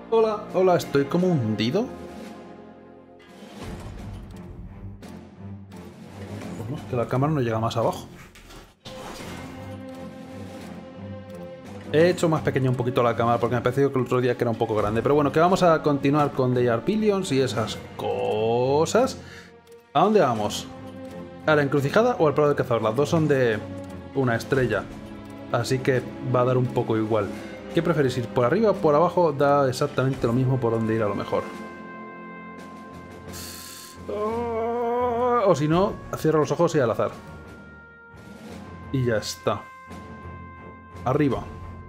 Hola, hola, estoy como hundido. Bueno, es que la cámara no llega más abajo. He hecho más pequeña un poquito la cámara porque me ha parecido que el otro día que era un poco grande. Pero bueno, que vamos a continuar con The Arpillions y esas cosas. ¿A dónde vamos? ¿A la encrucijada o al prado de cazador? Las dos son de una estrella. Así que va a dar un poco igual. ¿Qué preferís ir? ¿Por arriba o por abajo? Da exactamente lo mismo por dónde ir a lo mejor. O si no, cierro los ojos y al azar. Y ya está. Arriba.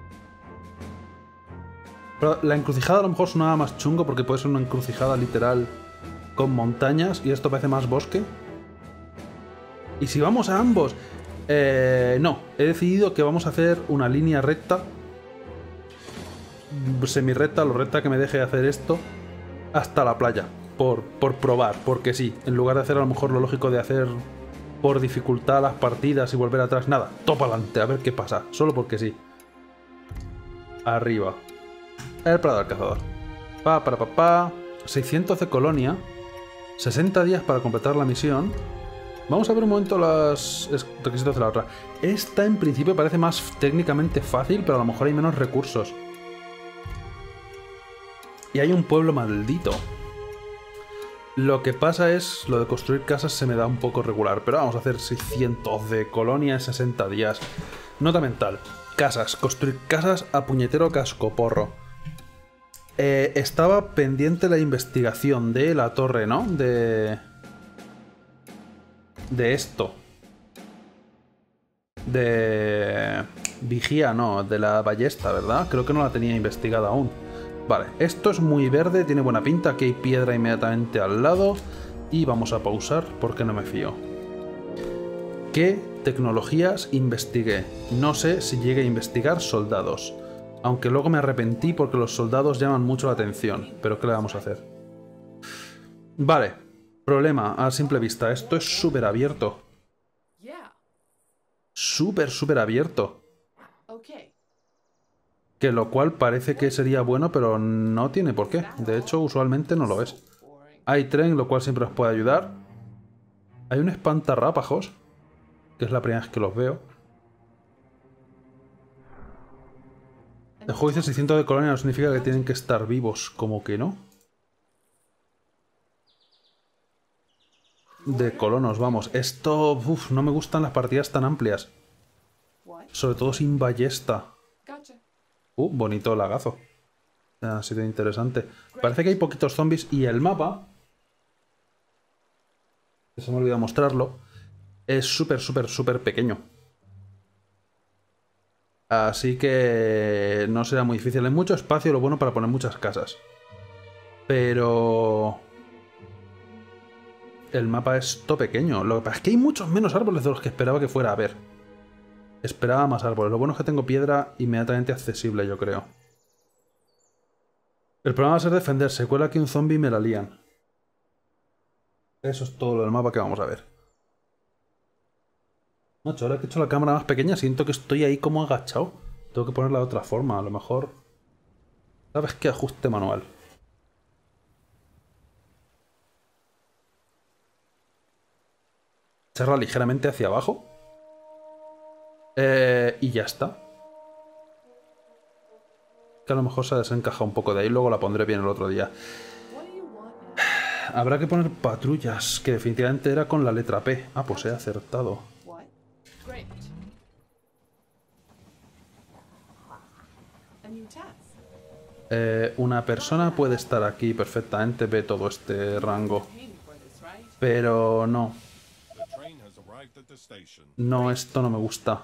Pero la encrucijada a lo mejor sonaba más chungo porque puede ser una encrucijada literal con montañas y esto parece más bosque. ¿Y si vamos a ambos? No, he decidido que vamos a hacer una línea recta. Semi-recta, lo recta que me deje hacer esto hasta la playa. Por probar, porque sí. En lugar de hacer a lo mejor lo lógico de hacer por dificultad las partidas y volver atrás. Nada, topa adelante, a ver qué pasa. Solo porque sí. Arriba. El prado del cazador. Pa. 600 de colonia. 60 días para completar la misión. Vamos a ver un momento los requisitos de la otra. Esta en principio parece más técnicamente fácil, pero a lo mejor hay menos recursos. Y hay un pueblo maldito. Lo que pasa es, lo de construir casas se me da un poco regular, pero vamos a hacer 600 de colonia en 60 días. Nota mental. Casas. Construir casas a puñetero cascoporro. Estaba pendiente la investigación de la torre, ¿no? De esto. De vigía, no, de la ballesta, ¿verdad? Creo que no la tenía investigada aún. Vale, esto es muy verde, tiene buena pinta. Aquí hay piedra inmediatamente al lado. Y vamos a pausar porque no me fío. ¿Qué tecnologías investigué? No sé si llegué a investigar soldados. Aunque luego me arrepentí porque los soldados llaman mucho la atención. Pero ¿qué le vamos a hacer? Vale. Problema a simple vista. Esto es súper abierto. Súper abierto. Que lo cual parece que sería bueno, pero no tiene por qué. De hecho, usualmente no lo es. Hay tren, lo cual siempre os puede ayudar. Hay un espantarrápajos, que es la primera vez que los veo. El juego dice 600 de colonia, no significa que tienen que estar vivos, como que no. De colonos, vamos. Esto, no me gustan las partidas tan amplias. Sobre todo sin ballesta. Bonito lagazo. Ha sido interesante. Parece que hay poquitos zombies y el mapa, que se me olvidó mostrarlo, es súper pequeño. Así que no será muy difícil. Hay mucho espacio, lo bueno para poner muchas casas. Pero el mapa es todo pequeño. Lo que pasa es que hay muchos menos árboles de los que esperaba que fuera a haber. Esperaba más árboles. Lo bueno es que tengo piedra inmediatamente accesible, yo creo. El problema va a ser defenderse. Cuela aquí un zombie y me la lían. Eso es todo lo del mapa que vamos a ver. Macho, ahora que he hecho la cámara más pequeña siento que estoy ahí como agachado. Tengo que ponerla de otra forma, a lo mejor. ¿Sabes qué? Ajuste manual. Echarla ligeramente hacia abajo. Y ya está. Que a lo mejor se desencaja un poco de ahí, luego la pondré bien el otro día. Habrá que poner patrullas, que definitivamente era con la letra P. Ah, pues he acertado. Una persona puede estar aquí perfectamente, ve todo este rango. Pero no. No, esto no me gusta.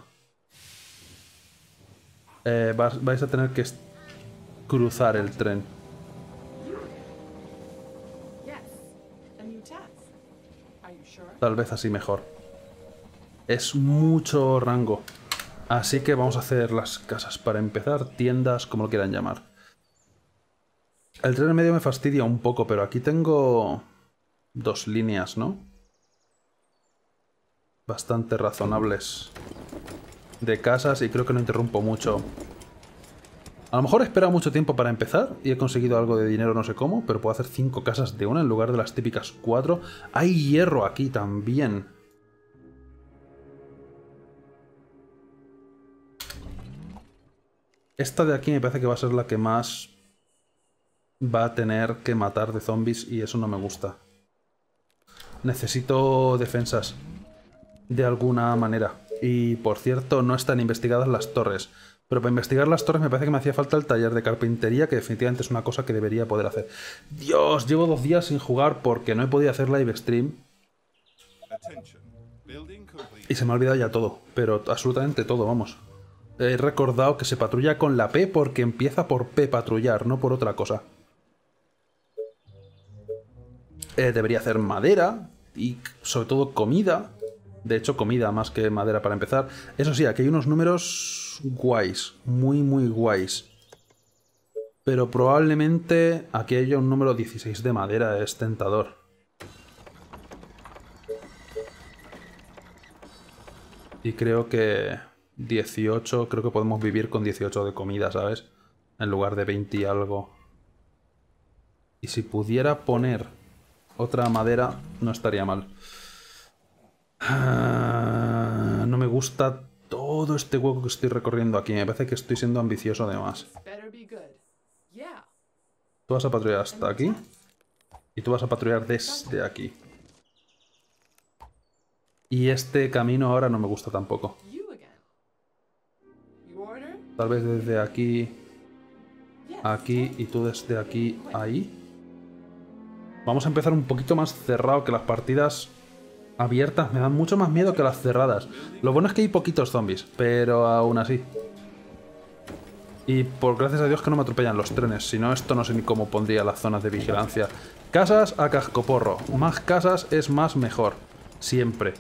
Vais a tener que cruzar el tren. Tal vez así mejor. Es mucho rango. Así que vamos a hacer las casas para empezar, tiendas, como lo quieran llamar. El tren en medio me fastidia un poco, pero aquí tengo dos líneas, ¿no? Bastante razonables de casas y creo que no interrumpo mucho A lo mejor he esperado mucho tiempo para empezar y he conseguido algo de dinero, no sé cómo, pero puedo hacer 5 casas de una en lugar de las típicas 4. Hay hierro aquí también. Esta de aquí me parece que va a ser la que más va a tener que matar de zombies y eso no me gusta. Necesito defensas de alguna manera. Y por cierto, no están investigadas las torres. Pero para investigar las torres me parece que me hacía falta el taller de carpintería, que definitivamente es una cosa que debería poder hacer. Dios, llevo 2 días sin jugar porque no he podido hacer live stream. Y se me ha olvidado ya todo, pero absolutamente todo, vamos. He recordado que se patrulla con la P porque empieza por P patrullar, no por otra cosa. Debería hacer madera y sobre todo comida. De hecho, comida más que madera para empezar. Eso sí, aquí hay unos números guays, muy muy guays. Pero probablemente aquí haya un número 16 de madera, es tentador. Y creo que 18, creo que podemos vivir con 18 de comida, ¿sabes? En lugar de 20 y algo. Y si pudiera poner otra madera, no estaría mal. No me gusta todo este hueco que estoy recorriendo aquí. Me parece que estoy siendo ambicioso además. Tú vas a patrullar hasta aquí. Y tú vas a patrullar desde aquí. Y este camino ahora no me gusta tampoco. Tal vez desde aquí, aquí y tú desde aquí, ahí. Vamos a empezar un poquito más cerrado, que las partidas abiertas me dan mucho más miedo que las cerradas. Lo bueno es que hay poquitos zombies, pero aún así. Y por gracias a Dios que no me atropellan los trenes, si no esto no sé ni cómo pondría las zonas de vigilancia. Casas a cascoporro. Más casas es más mejor. Siempre.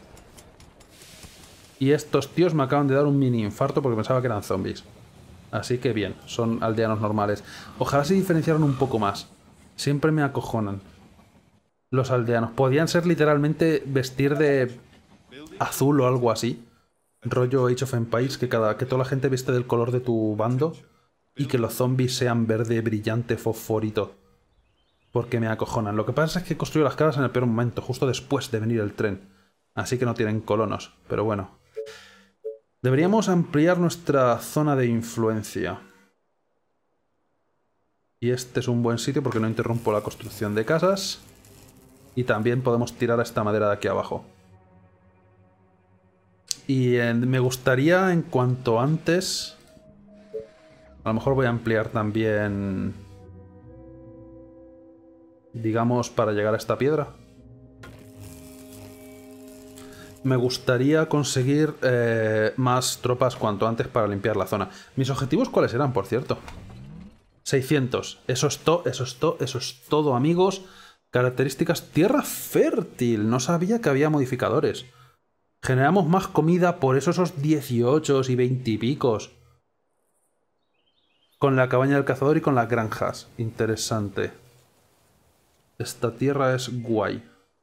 Y estos tíos me acaban de dar un mini infarto porque pensaba que eran zombies. Así que bien, son aldeanos normales. Ojalá se diferenciaran un poco más. Siempre me acojonan los aldeanos. Podían ser literalmente vestir de azul o algo así. Rollo Age of Empires, que toda la gente viste del color de tu bando. Y que los zombies sean verde brillante fosforito. Porque me acojonan. Lo que pasa es que construyo las casas en el peor momento, justo después de venir el tren. Así que no tienen colonos, pero bueno. Deberíamos ampliar nuestra zona de influencia. Y este es un buen sitio porque no interrumpo la construcción de casas. Y también podemos tirar a esta madera de aquí abajo. Y me gustaría, en cuanto antes... A lo mejor voy a ampliar también... digamos, para llegar a esta piedra. Me gustaría conseguir más tropas cuanto antes para limpiar la zona. ¿Mis objetivos cuáles eran, por cierto? 600. Eso es todo, amigos. Características. Tierra fértil. No sabía que había modificadores. Generamos más comida, por eso esos 18 y 20 y picos. Con la cabaña del cazador y con las granjas. Interesante. Esta tierra es guay.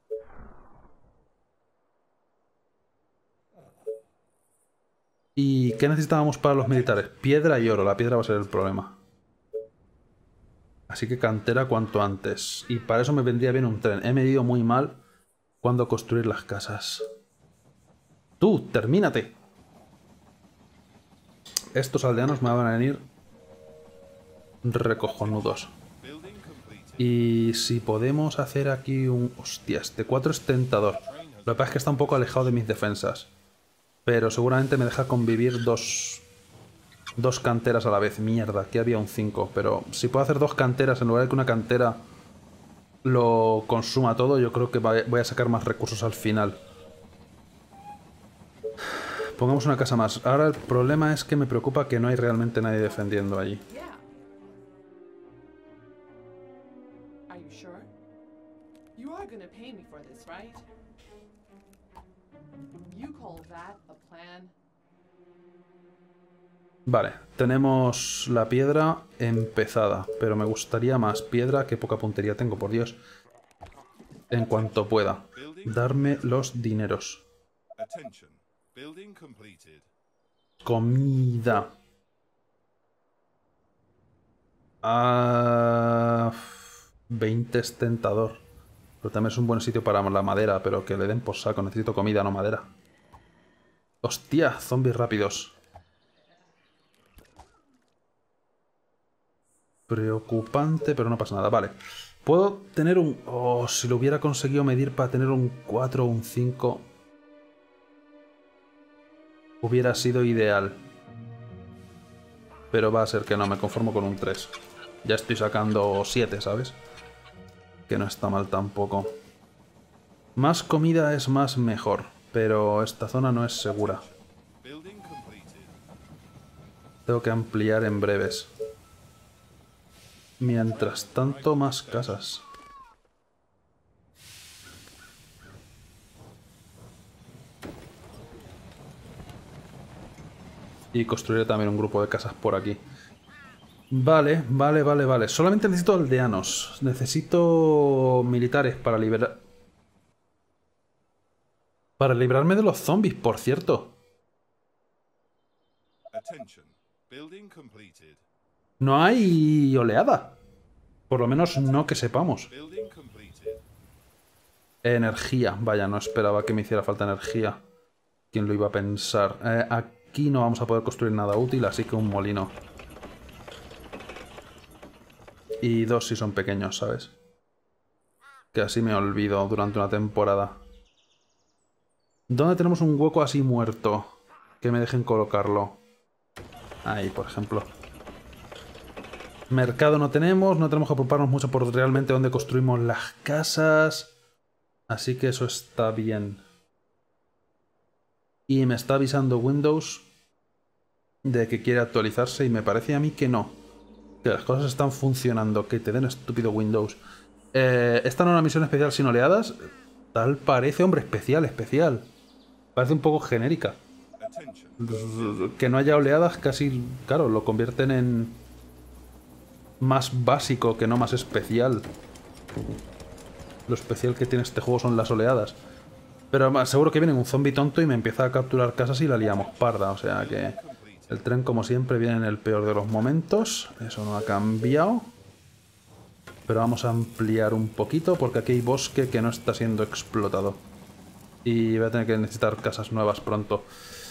¿Y qué necesitábamos para los militares? Piedra y oro. La piedra va a ser el problema. Así que cantera cuanto antes. Y para eso me vendría bien un tren. He medido muy mal cuándo construir las casas. ¡Tú, termínate! Estos aldeanos me van a venir recojonudos. Y si podemos hacer aquí un... Hostia, este 4 es tentador. Lo que pasa es que está un poco alejado de mis defensas. Pero seguramente me deja convivir dos canteras a la vez. Mierda, aquí había un 5. Pero si puedo hacer 2 canteras en lugar de que una cantera lo consuma todo, yo creo que voy a sacar más recursos al final. Pongamos una casa más. Ahora el problema es que me preocupa que no hay realmente nadie defendiendo allí. Vale, tenemos la piedra empezada, pero me gustaría más piedra que poca puntería tengo, por Dios. En cuanto pueda. Darme los dineros. Comida. Ah, 20 es tentador. Pero también es un buen sitio para la madera, pero que le den por saco. Necesito comida, no madera. Hostia, zombies rápidos. Preocupante, pero no pasa nada. Vale. Puedo tener un... Oh, si lo hubiera conseguido medir para tener un 4 o un 5... hubiera sido ideal. Pero va a ser que no, me conformo con un 3. Ya estoy sacando 7, ¿sabes? Que no está mal tampoco. Más comida es más mejor, pero esta zona no es segura. Tengo que ampliar en breves. Mientras tanto, más casas. Y construiré también un grupo de casas por aquí. Vale, vale, vale, vale. Solamente necesito aldeanos. Necesito militares para liberar... Para librarme de los zombies, por cierto. No hay oleada. Por lo menos no que sepamos. Energía. Vaya, no esperaba que me hiciera falta energía. ¿Quién lo iba a pensar? Aquí no vamos a poder construir nada útil, así que un molino. Y 2 si son pequeños, ¿sabes? Que así me olvido durante una temporada. ¿Dónde tenemos un hueco así muerto? Que me dejen colocarlo. Ahí, por ejemplo. Mercado no tenemos que preocuparnos mucho por realmente dónde construimos las casas. Así que eso está bien. Y me está avisando Windows de que quiere actualizarse y me parece a mí que no. Que las cosas están funcionando. Que te den estúpido Windows. Esta no es una misión especial sin oleadas. Tal parece, hombre, especial. Parece un poco genérica. Que no haya oleadas casi, claro, lo convierten en más básico que no más especial. Lo especial que tiene este juego son las oleadas. Pero seguro que viene un zombie tonto y me empieza a capturar casas y la liamos parda. O sea que el tren, como siempre, viene en el peor de los momentos. Eso no ha cambiado. Pero vamos a ampliar un poquito porque aquí hay bosque que no está siendo explotado. Y voy a tener que necesitar casas nuevas pronto.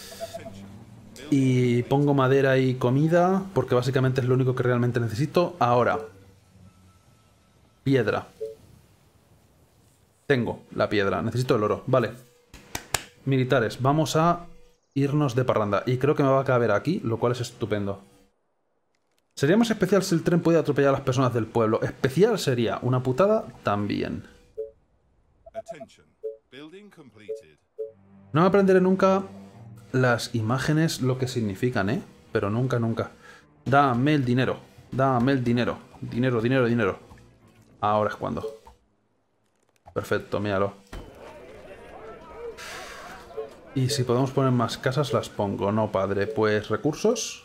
Y pongo madera y comida porque básicamente es lo único que realmente necesito. Ahora. Piedra. Tengo la piedra. Necesito el oro. Vale. Militares. Vamos a irnos de parranda. Y creo que me va a caber aquí, lo cual es estupendo. Sería más especial si el tren pudiera atropellar a las personas del pueblo. Especial sería. Una putada también. No me aprenderé nunca las imágenes lo que significan, ¿eh? Pero nunca. Dame el dinero. Dame el dinero. Dinero. Ahora es cuando. Perfecto, míralo. Y si podemos poner más casas, las pongo. No, padre. Pues recursos.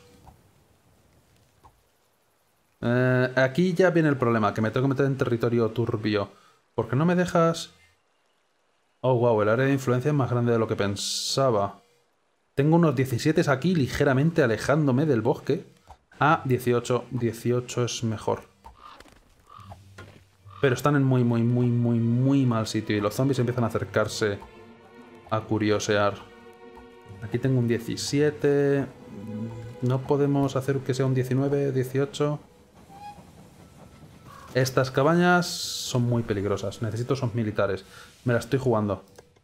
Aquí ya viene el problema, que me tengo que meter en territorio turbio. ¿Por qué no me dejas...? Oh, wow, el área de influencia es más grande de lo que pensaba. Tengo unos 17 aquí, ligeramente alejándome del bosque. Ah, 18. 18 es mejor. Pero están en muy mal sitio y los zombies empiezan a acercarse a curiosear. Aquí tengo un 17. ¿No podemos hacer que sea un 19, 18? Estas cabañas son muy peligrosas. Necesito esos militares. Me la estoy jugando.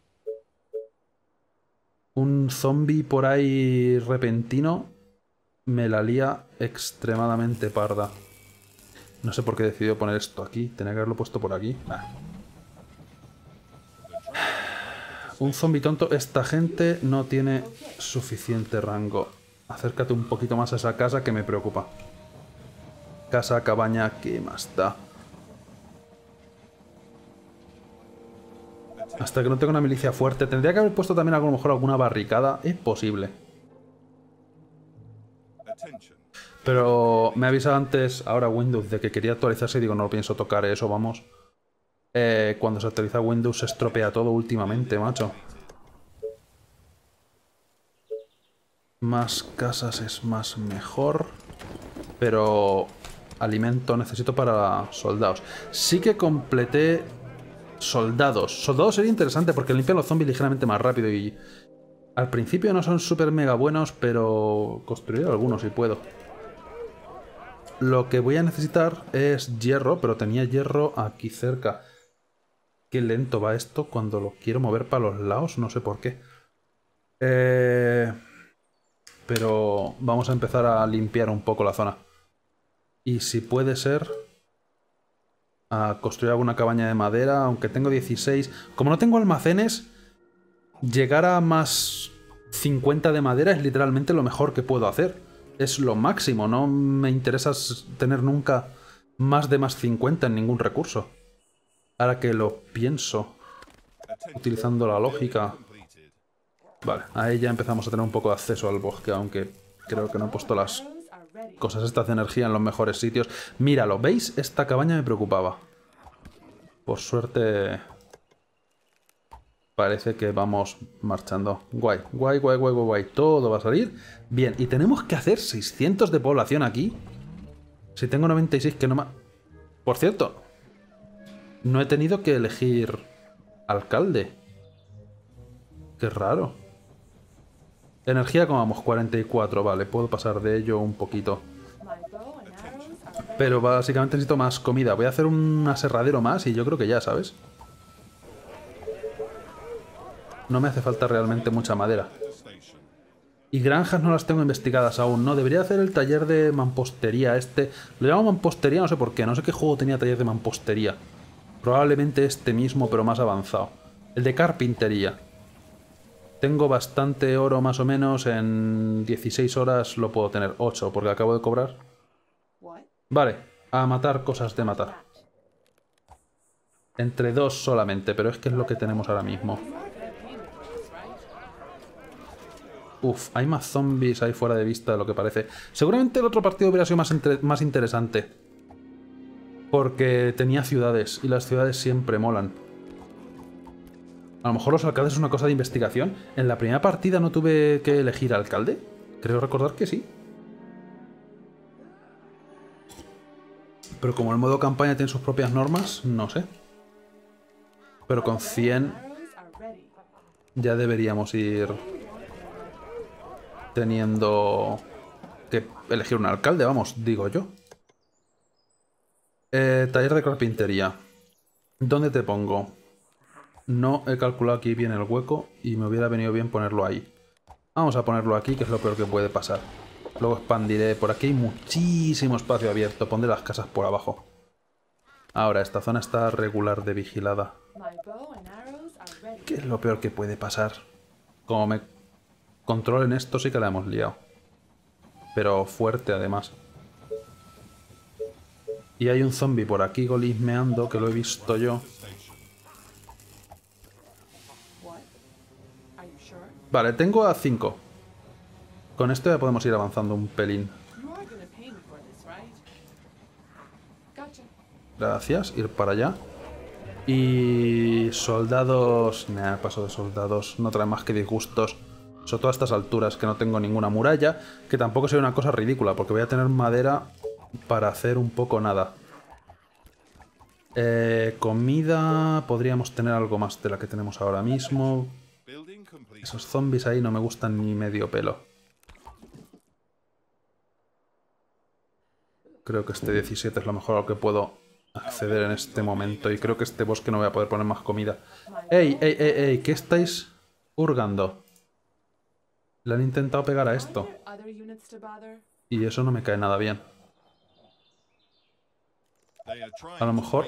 Un zombie por ahí repentino me la lía extremadamente parda. No sé por qué he decidido poner esto aquí. Tenía que haberlo puesto por aquí. Un zombie tonto. Esta gente no tiene suficiente rango. Acércate un poquito más a esa casa que me preocupa. Casa, cabaña, ¿qué más da? Hasta que no tenga una milicia fuerte. Tendría que haber puesto también a lo mejor alguna barricada. Es posible. Pero me avisa antes ahora Windows de que quería actualizarse y digo, no pienso tocar eso, vamos. Cuando se actualiza Windows se estropea todo últimamente, macho. Más casas es más mejor. Pero alimento necesito para soldados. Sí que completé soldados. Soldados sería interesante porque limpian los zombies ligeramente más rápido y al principio no son súper mega buenos, pero construiré algunos si puedo. Lo que voy a necesitar es hierro, pero tenía hierro aquí cerca. Qué lento va esto cuando lo quiero mover para los lados, no sé por qué. Pero vamos a empezar a limpiar un poco la zona. Y si puede ser, a construir alguna cabaña de madera, aunque tengo 16. Como no tengo almacenes, llegar a más 50 de madera es literalmente lo mejor que puedo hacer. Es lo máximo, no me interesa tener nunca más de más 50 en ningún recurso. Ahora que lo pienso, utilizando la lógica... Vale, ahí ya empezamos a tener un poco de acceso al bosque, aunque creo que no he puesto las cosas estas de energía en los mejores sitios. Míralo, ¿veis? Esta cabaña me preocupaba. Por suerte... Parece que vamos marchando. Guay, guay, guay, guay, guay, guay. Todo va a salir bien. Y tenemos que hacer 600 de población aquí. Si tengo 96 que no me... Por cierto, no he tenido que elegir alcalde. Qué raro. Energía, como vamos, 44. Vale, puedo pasar de ello un poquito. Pero básicamente necesito más comida. Voy a hacer un aserradero más y yo creo que ya, ¿sabes? No me hace falta realmente mucha madera. Y granjas no las tengo investigadas aún, ¿no? Debería hacer el taller de mampostería este. Lo llamo mampostería, no sé por qué. No sé qué juego tenía taller de mampostería. Probablemente este mismo, pero más avanzado. El de carpintería. Tengo bastante oro más o menos. En 16 horas lo puedo tener. 8, porque acabo de cobrar. Vale, a matar cosas de matar. Entre 2 solamente, pero es que es lo que tenemos ahora mismo. Uf, hay más zombies ahí fuera de vista de lo que parece. Seguramente el otro partido hubiera sido más interesante. Porque tenía ciudades, y las ciudades siempre molan. A lo mejor los alcaldes es una cosa de investigación. En la primera partida no tuve que elegir alcalde. Creo recordar que sí. Pero como el modo campaña tiene sus propias normas, no sé. Pero con 100 ya deberíamos ir teniendo que elegir un alcalde, vamos, digo yo. Taller de carpintería. ¿Dónde te pongo? No he calculado aquí bien el hueco y me hubiera venido bien ponerlo ahí. Vamos a ponerlo aquí, que es lo peor que puede pasar. Luego expandiré. Por aquí hay muchísimo espacio abierto. Pondré las casas por abajo. Ahora, esta zona está regular de vigilada. ¿Qué es lo peor que puede pasar? Como me controlen esto, sí que la hemos liado. Pero fuerte, además. Y hay un zombie por aquí golismeando, que lo he visto yo. Vale, tengo a 5. Con esto ya podemos ir avanzando un pelín. Gracias, ir para allá. Y soldados... Nah, paso de soldados. No traen más que disgustos. Sobre todo a estas alturas, que no tengo ninguna muralla. Que tampoco sería una cosa ridícula, porque voy a tener madera para hacer un poco nada. Comida... Podríamos tener algo más de la que tenemos ahora mismo. Esos zombies ahí no me gustan ni medio pelo. Creo que este 17 es lo mejor a lo que puedo acceder en este momento. Y creo que este bosque no voy a poder poner más comida. ¡Ey, ey, ey, ey! ¿Qué estáis hurgando? Le han intentado pegar a esto. Y eso no me cae nada bien. A lo mejor...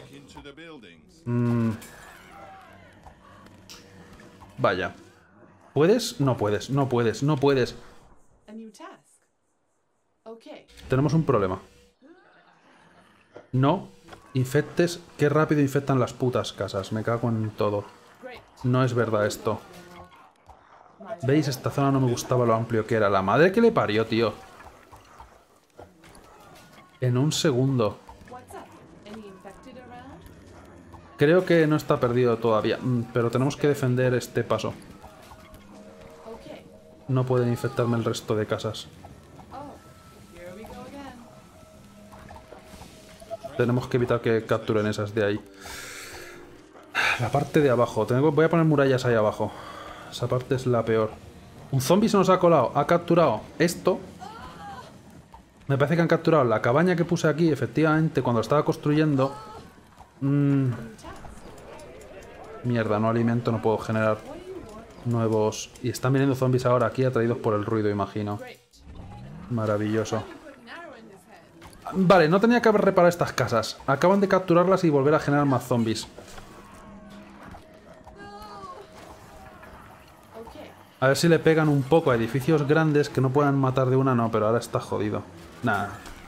Vaya. ¿Puedes? No puedes, no puedes, no puedes. Tenemos un problema. No infectes. Qué rápido infectan las putas casas. Me cago en todo. No es verdad esto. ¿Veis? Esta zona no me gustaba lo amplio que era. La madre que le parió, tío. En un segundo. Creo que no está perdido todavía. Pero tenemos que defender este paso. No pueden infectarme el resto de casas. Tenemos que evitar que capturen esas de ahí. La parte de abajo. Voy a poner murallas ahí abajo. Esa parte es la peor. Un zombie se nos ha colado. Ha capturado esto. Me parece que han capturado la cabaña que puse aquí. Efectivamente, cuando estaba construyendo... Mierda, no alimento, no puedo generar nuevos... Y están viniendo zombies ahora aquí, atraídos por el ruido, imagino. Maravilloso. Vale, no tenía que haber reparado estas casas. Acaban de capturarlas y volver a generar más zombies. A ver si le pegan un poco a edificios grandes que no puedan matar de una, no, pero ahora está jodido. Nah.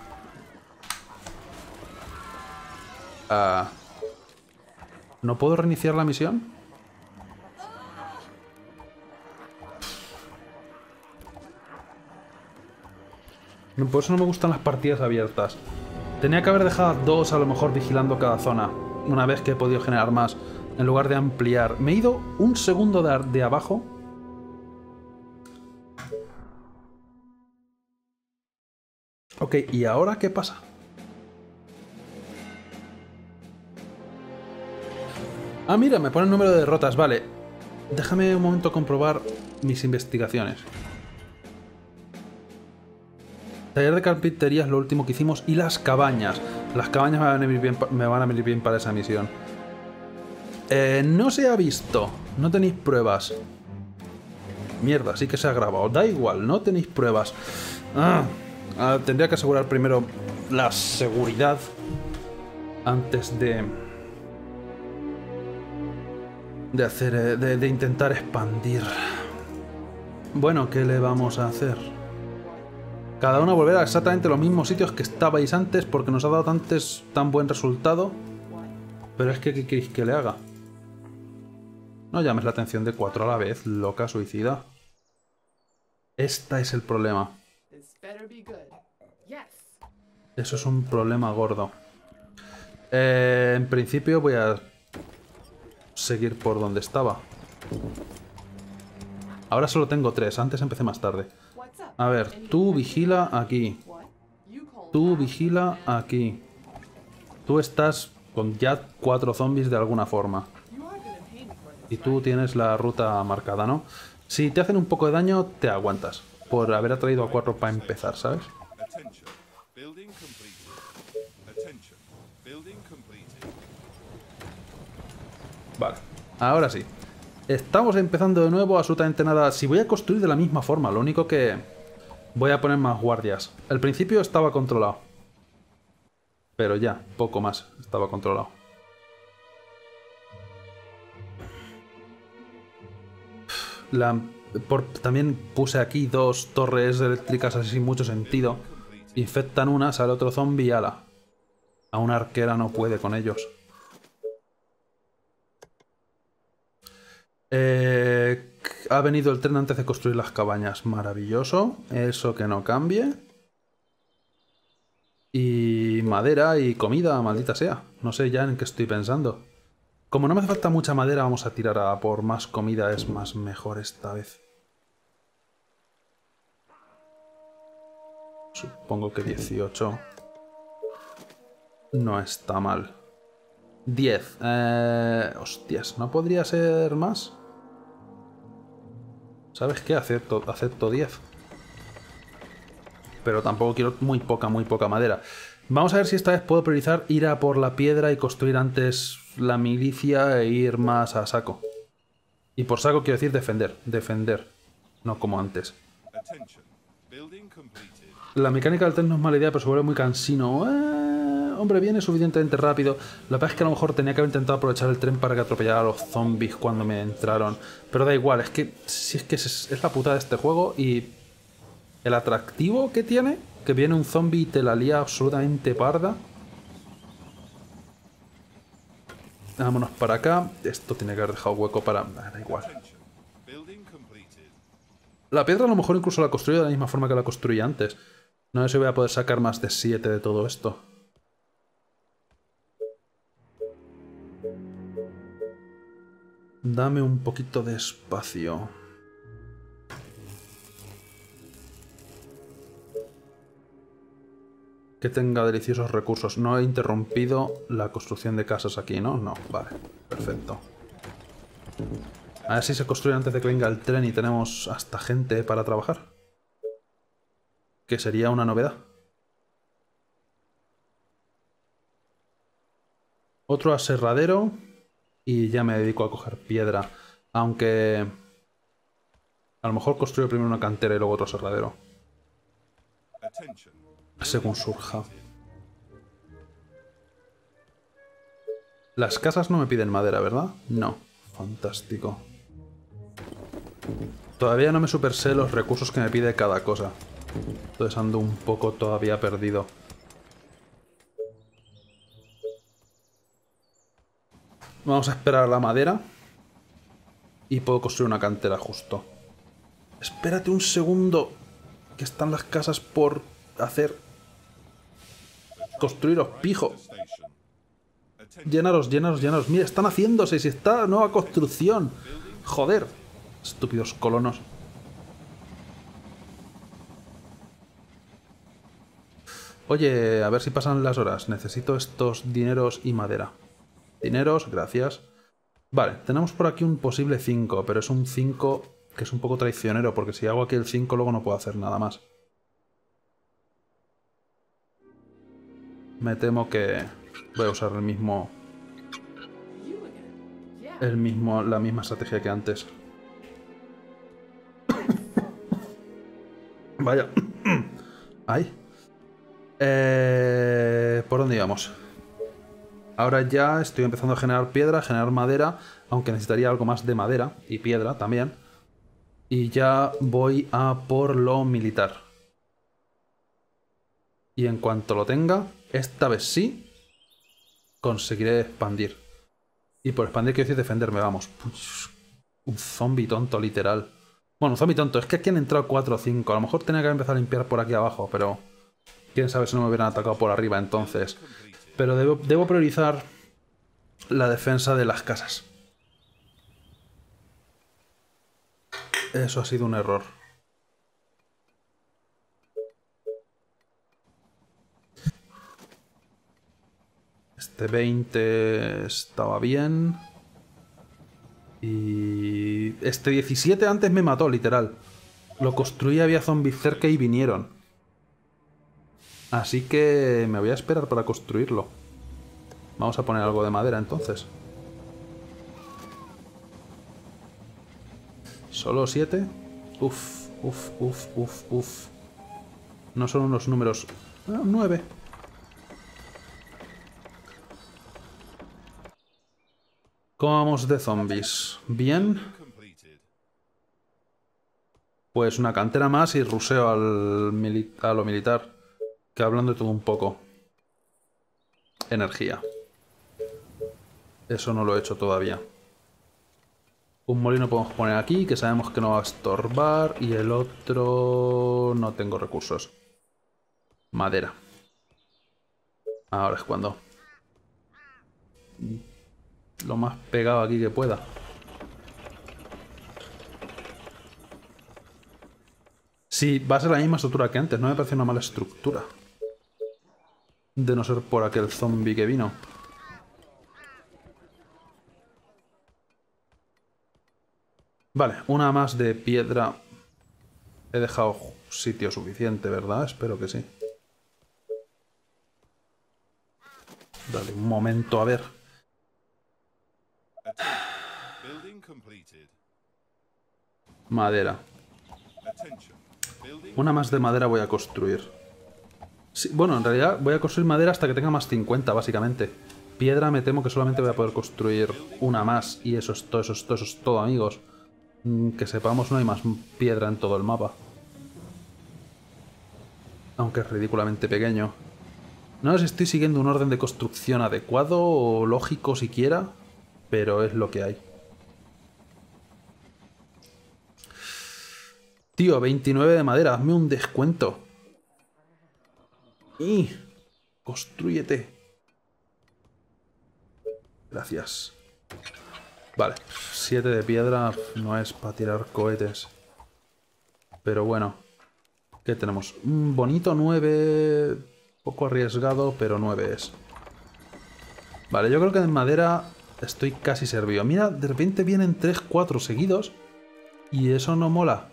¿No puedo reiniciar la misión? Por eso no me gustan las partidas abiertas. Tenía que haber dejado a 2 a lo mejor vigilando cada zona, una vez que he podido generar más, en lugar de ampliar. Me he ido un segundo de abajo. Ok, ¿y ahora qué pasa? Ah, mira, me pone el número de derrotas, vale. Déjame un momento comprobar mis investigaciones. Taller de carpintería es lo último que hicimos. Y las cabañas. Las cabañas me van a venir bien para esa misión. No se ha visto. No tenéis pruebas. Mierda, sí que se ha grabado. Da igual, no tenéis pruebas. Tendría que asegurar primero la seguridad antes de hacer, de intentar expandir. Bueno, ¿qué le vamos a hacer? Cada uno volver a exactamente los mismos sitios que estabais antes porque nos ha dado tan buen resultado. Pero es que, ¿qué queréis que le haga? No llames la atención de 4 a la vez, loca suicida. Este es el problema. Eso es un problema gordo. En principio voy a seguir por donde estaba. Ahora solo tengo 3, antes empecé más tarde. A ver, tú vigila aquí. Tú vigila aquí. Tú estás con ya 4 zombies de alguna forma. Y tú tienes la ruta marcada, ¿no? Si te hacen un poco de daño, te aguantas. Por haber atraído a 4 para empezar, ¿sabes? Vale, ahora sí. Estamos empezando de nuevo, absolutamente nada. Si voy a construir de la misma forma, lo único que... voy a poner más guardias. Al principio estaba controlado. Pero ya, poco más estaba controlado. También puse aquí 2 torres eléctricas así sin mucho sentido. Infectan una, sale otro zombie y ala. A una arquera no puede con ellos. Ha venido el tren antes de construir las cabañas. Maravilloso. Eso que no cambie. Y madera y comida, maldita sea. No sé ya en qué estoy pensando. Como no me hace falta mucha madera, vamos a tirar a por más comida. Es más mejor esta vez. Supongo que 18. No está mal. 10. Hostias, ¿no podría ser más? ¿Sabes qué? Acepto 10. Pero tampoco quiero muy poca madera. Vamos a ver si esta vez puedo priorizar ir a por la piedra y construir antes la milicia e ir más a saco. Y por saco quiero decir defender. Defender. No como antes. La mecánica del tren no es mala idea, pero se vuelve muy cansino. Hombre, viene suficientemente rápido. Lo que pasa es que a lo mejor tenía que haber intentado aprovechar el tren para que atropellara a los zombies cuando me entraron. Pero da igual, es que si es que es la putada de este juego y el atractivo que tiene, que viene un zombie y te la lía absolutamente parda. Vámonos para acá. Esto tiene que haber dejado hueco para... Da igual. La piedra a lo mejor incluso la construyo de la misma forma que la construí antes. No sé si voy a poder sacar más de 7 de todo esto. Dame un poquito de espacio. que tenga deliciosos recursos. No he interrumpido la construcción de casas aquí, ¿no? No, vale, perfecto. A ver si se construye antes de que venga el tren y tenemos hasta gente para trabajar. Que sería una novedad. Otro aserradero y ya me dedico a coger piedra. Aunque a lo mejor construyo primero una cantera y luego otro aserradero. Según surja. Las casas no me piden madera, ¿verdad? No. Fantástico. Todavía no me supersé los recursos que me pide cada cosa. Entonces ando un poco todavía perdido. Vamos a esperar a la madera. Y puedo construir una cantera justo. Espérate un segundo. Que están las casas por hacer. Construiros, pijo. Llenaros, llenaros, llenaros. Mira, están haciéndose. Si está nueva construcción. Joder. Estúpidos colonos. Oye, a ver si pasan las horas. Necesito estos dineros y madera. Dineros, gracias. Vale, tenemos por aquí un posible 5, pero es un 5 que es un poco traicionero, porque si hago aquí el 5 luego no puedo hacer nada más. Me temo que voy a usar la misma estrategia que antes. Vaya. Ay. ¿Por dónde íbamos? Ahora ya estoy empezando a generar piedra, a generar madera, aunque necesitaría algo más de madera y piedra también. Y ya voy a por lo militar. Y en cuanto lo tenga, esta vez sí, conseguiré expandir. Y por expandir quiero decir defenderme, vamos. Un zombie tonto, literal. Bueno, un zombie tonto, es que aquí han entrado 4 o 5. A lo mejor tenía que empezar a limpiar por aquí abajo, pero quién sabe si no me hubieran atacado por arriba entonces. Pero debo priorizar la defensa de las casas. Eso ha sido un error. Este 20 estaba bien. Y este 17 antes me mató, literal. Lo construí, había zombies cerca y vinieron. Así que me voy a esperar para construirlo. Vamos a poner algo de madera entonces. ¿Solo 7? Uf, uf, uf, uf, uf. No son unos números... 9. ¿Cómo vamos de zombies? ¿Bien? Pues una cantera más y ruseo a lo militar. Que hablando de todo un poco. Energía. Eso no lo he hecho todavía. Un molino podemos poner aquí, que sabemos que no va a estorbar. Y el otro... no tengo recursos. Madera. Ahora es cuando. Lo más pegado aquí que pueda. Sí, va a ser la misma estructura que antes. No me parece una mala estructura. De no ser por aquel zombie que vino. Vale, una más de piedra. He dejado sitio suficiente, ¿verdad? Espero que sí. Dale un momento, a ver. Madera. Una más de madera voy a construir. Sí, bueno, en realidad voy a construir madera hasta que tenga más 50, básicamente. Piedra me temo que solamente voy a poder construir una más. Y eso es todo, eso es todo, amigos. Que sepamos, no hay más piedra en todo el mapa. Aunque es ridículamente pequeño. No sé si estoy siguiendo un orden de construcción adecuado o lógico siquiera, pero es lo que hay. Tío, 29 de madera, hazme un descuento. ¡Y! ¡Constrúyete! Gracias. Vale, 7 de piedra no es para tirar cohetes. Pero bueno. ¿Qué tenemos? Un bonito 9... Poco arriesgado, pero 9 es. Vale, yo creo que en madera estoy casi servido. Mira, de repente vienen 3, 4 seguidos. Y eso no mola.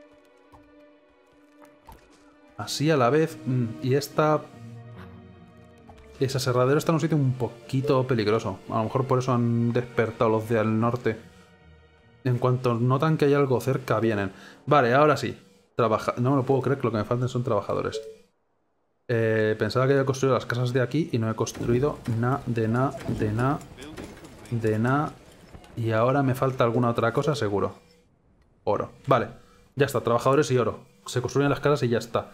Así a la vez. Y esta... Ese aserradero está en un sitio un poquito peligroso. A lo mejor por eso han despertado los de al norte. En cuanto notan que hay algo cerca, vienen. Vale, ahora sí. No me lo puedo creer que lo que me faltan son trabajadores. Pensaba que había construido las casas de aquí y no he construido nada, de nada, de nada, de nada. Y ahora me falta alguna otra cosa, seguro. Oro. Vale, ya está, trabajadores y oro. Se construyen las casas y ya está.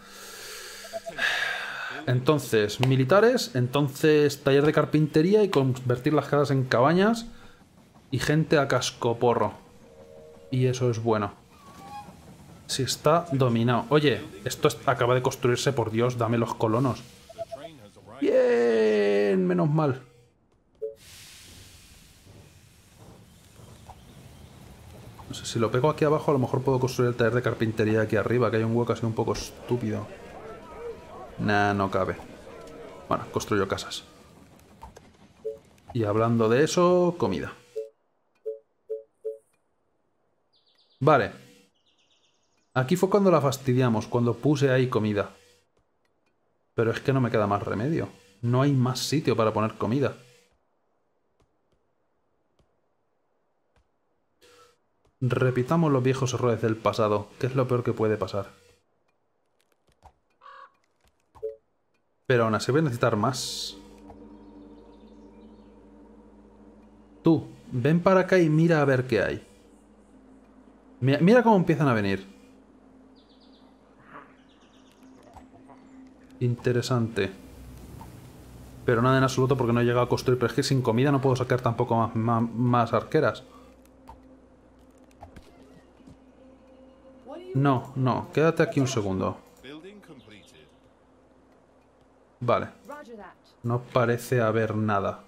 Entonces, militares, entonces taller de carpintería y convertir las casas en cabañas. Y gente a cascoporro. Y eso es bueno. Si está dominado. Oye, esto acaba de construirse, por Dios, dame los colonos. Bien, menos mal. No sé, si lo pego aquí abajo a lo mejor puedo construir el taller de carpintería aquí arriba, que hay un hueco así un poco estúpido. Nah, no cabe. Bueno, construyo casas. Y hablando de eso, comida. Vale. Aquí fue cuando la fastidiamos, cuando puse ahí comida. Pero es que no me queda más remedio. No hay más sitio para poner comida. Repitamos los viejos errores del pasado, que es lo peor que puede pasar. Pero aún así voy a necesitar más. Tú, ven para acá y mira a ver qué hay. Mira cómo empiezan a venir. Interesante. Pero nada en absoluto porque no he llegado a construir. Pero es que sin comida no puedo sacar tampoco más arqueras. No, no. Quédate aquí un segundo. Vale. No parece haber nada.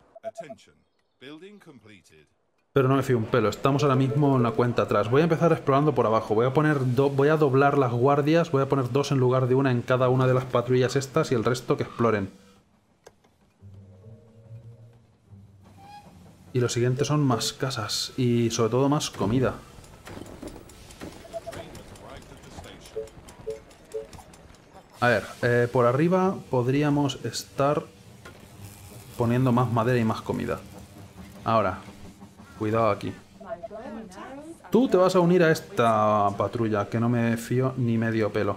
Pero no me fío un pelo. Estamos ahora mismo en la cuenta atrás. Voy a empezar explorando por abajo. Voy a doblar las guardias. Voy a poner 2 en lugar de 1 en cada una de las patrullas estas y el resto que exploren. Y lo siguiente son más casas. Y sobre todo más comida. A ver, por arriba podríamos estar poniendo más madera y más comida. Ahora, cuidado aquí. Tú te vas a unir a esta patrulla, que no me fío ni medio pelo.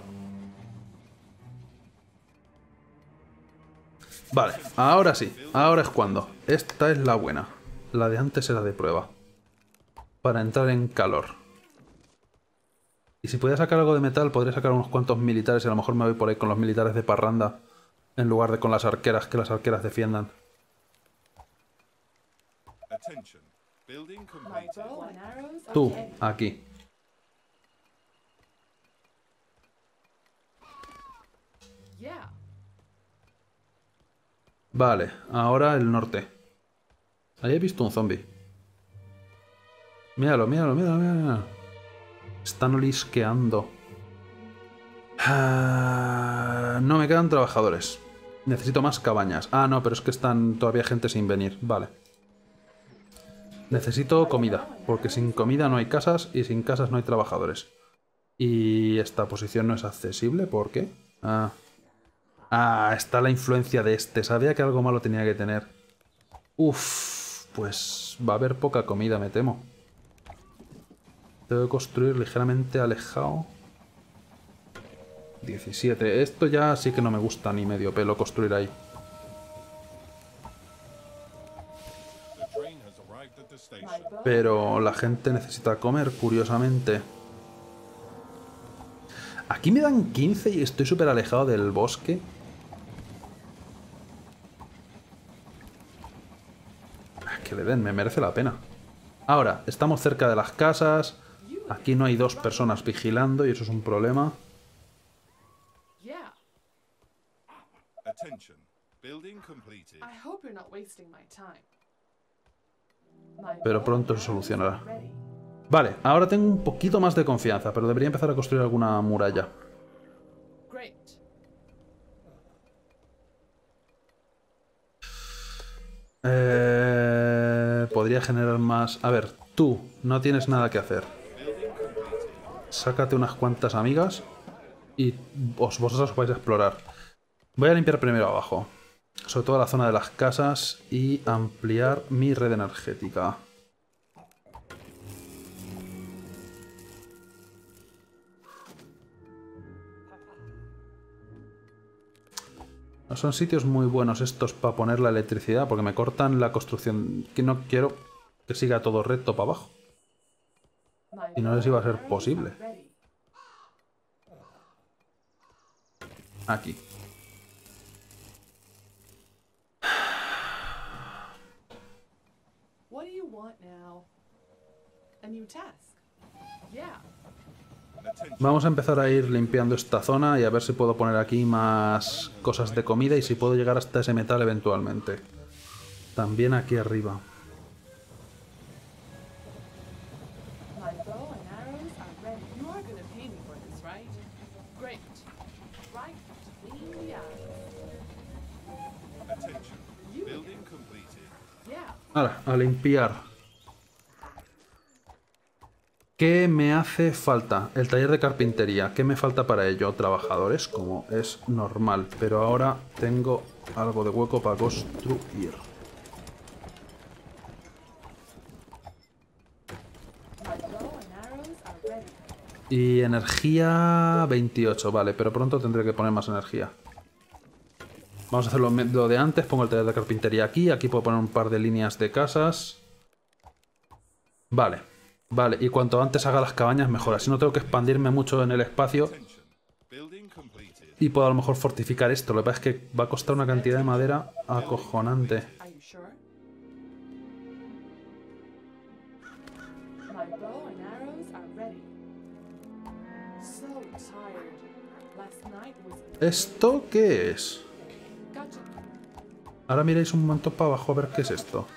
Vale, ahora sí, ahora es cuando. Esta es la buena. La de antes era de prueba. Para entrar en calor. Y si pudiera sacar algo de metal, podría sacar unos cuantos militares y a lo mejor me voy por ahí con los militares de parranda. En lugar de con las arqueras, que las arqueras defiendan. Tú, aquí. Vale, ahora el norte. Ahí he visto un zombie. Míralo, míralo, míralo, míralo. Están olisqueando. No me quedan trabajadores. Necesito más cabañas. Ah, no, pero es que están todavía gente sin venir. Vale. Necesito comida, porque sin comida no hay casas y sin casas no hay trabajadores. Y esta posición no es accesible, ¿por qué? Está la influencia de este. Sabía que algo malo tenía que tener. Uf, pues va a haber poca comida, me temo. Tengo que construir ligeramente alejado. 17. Esto ya sí que no me gusta ni medio pelo construir ahí. Pero la gente necesita comer, curiosamente. Aquí me dan 15 y estoy súper alejado del bosque. Que le den, me merece la pena. Ahora, estamos cerca de las casas. Aquí no hay 2 personas vigilando y eso es un problema. Pero pronto se solucionará. Vale, ahora tengo un poquito más de confianza, pero debería empezar a construir alguna muralla. Podría generar más... A ver, tú no tienes nada que hacer. Sácate unas cuantas amigas y vosotros vais a explorar. Voy a limpiar primero abajo. Sobre todo la zona de las casas y ampliar mi red energética. No son sitios muy buenos estos para poner la electricidad porque me cortan la construcción. Que no quiero que siga todo recto para abajo. Y no sé si va a ser posible. Aquí. Vamos a empezar a ir limpiando esta zona y a ver si puedo poner aquí más cosas de comida y si puedo llegar hasta ese metal eventualmente. También aquí arriba. Ahora, a limpiar. ¿Qué me hace falta? El taller de carpintería. ¿Qué me falta para ello? Trabajadores, como es normal. Pero ahora tengo algo de hueco para construir. Y energía 28, vale, pero pronto tendré que poner más energía. Vamos a hacer lo de antes. Pongo el taller de carpintería aquí. Aquí puedo poner un par de líneas de casas. Vale. Vale, y cuanto antes haga las cabañas mejor. Así no tengo que expandirme mucho en el espacio. Y puedo a lo mejor fortificar esto. Lo que pasa es que va a costar una cantidad de madera acojonante. ¿Esto qué es? Ahora miráis un momento para abajo a ver qué es esto.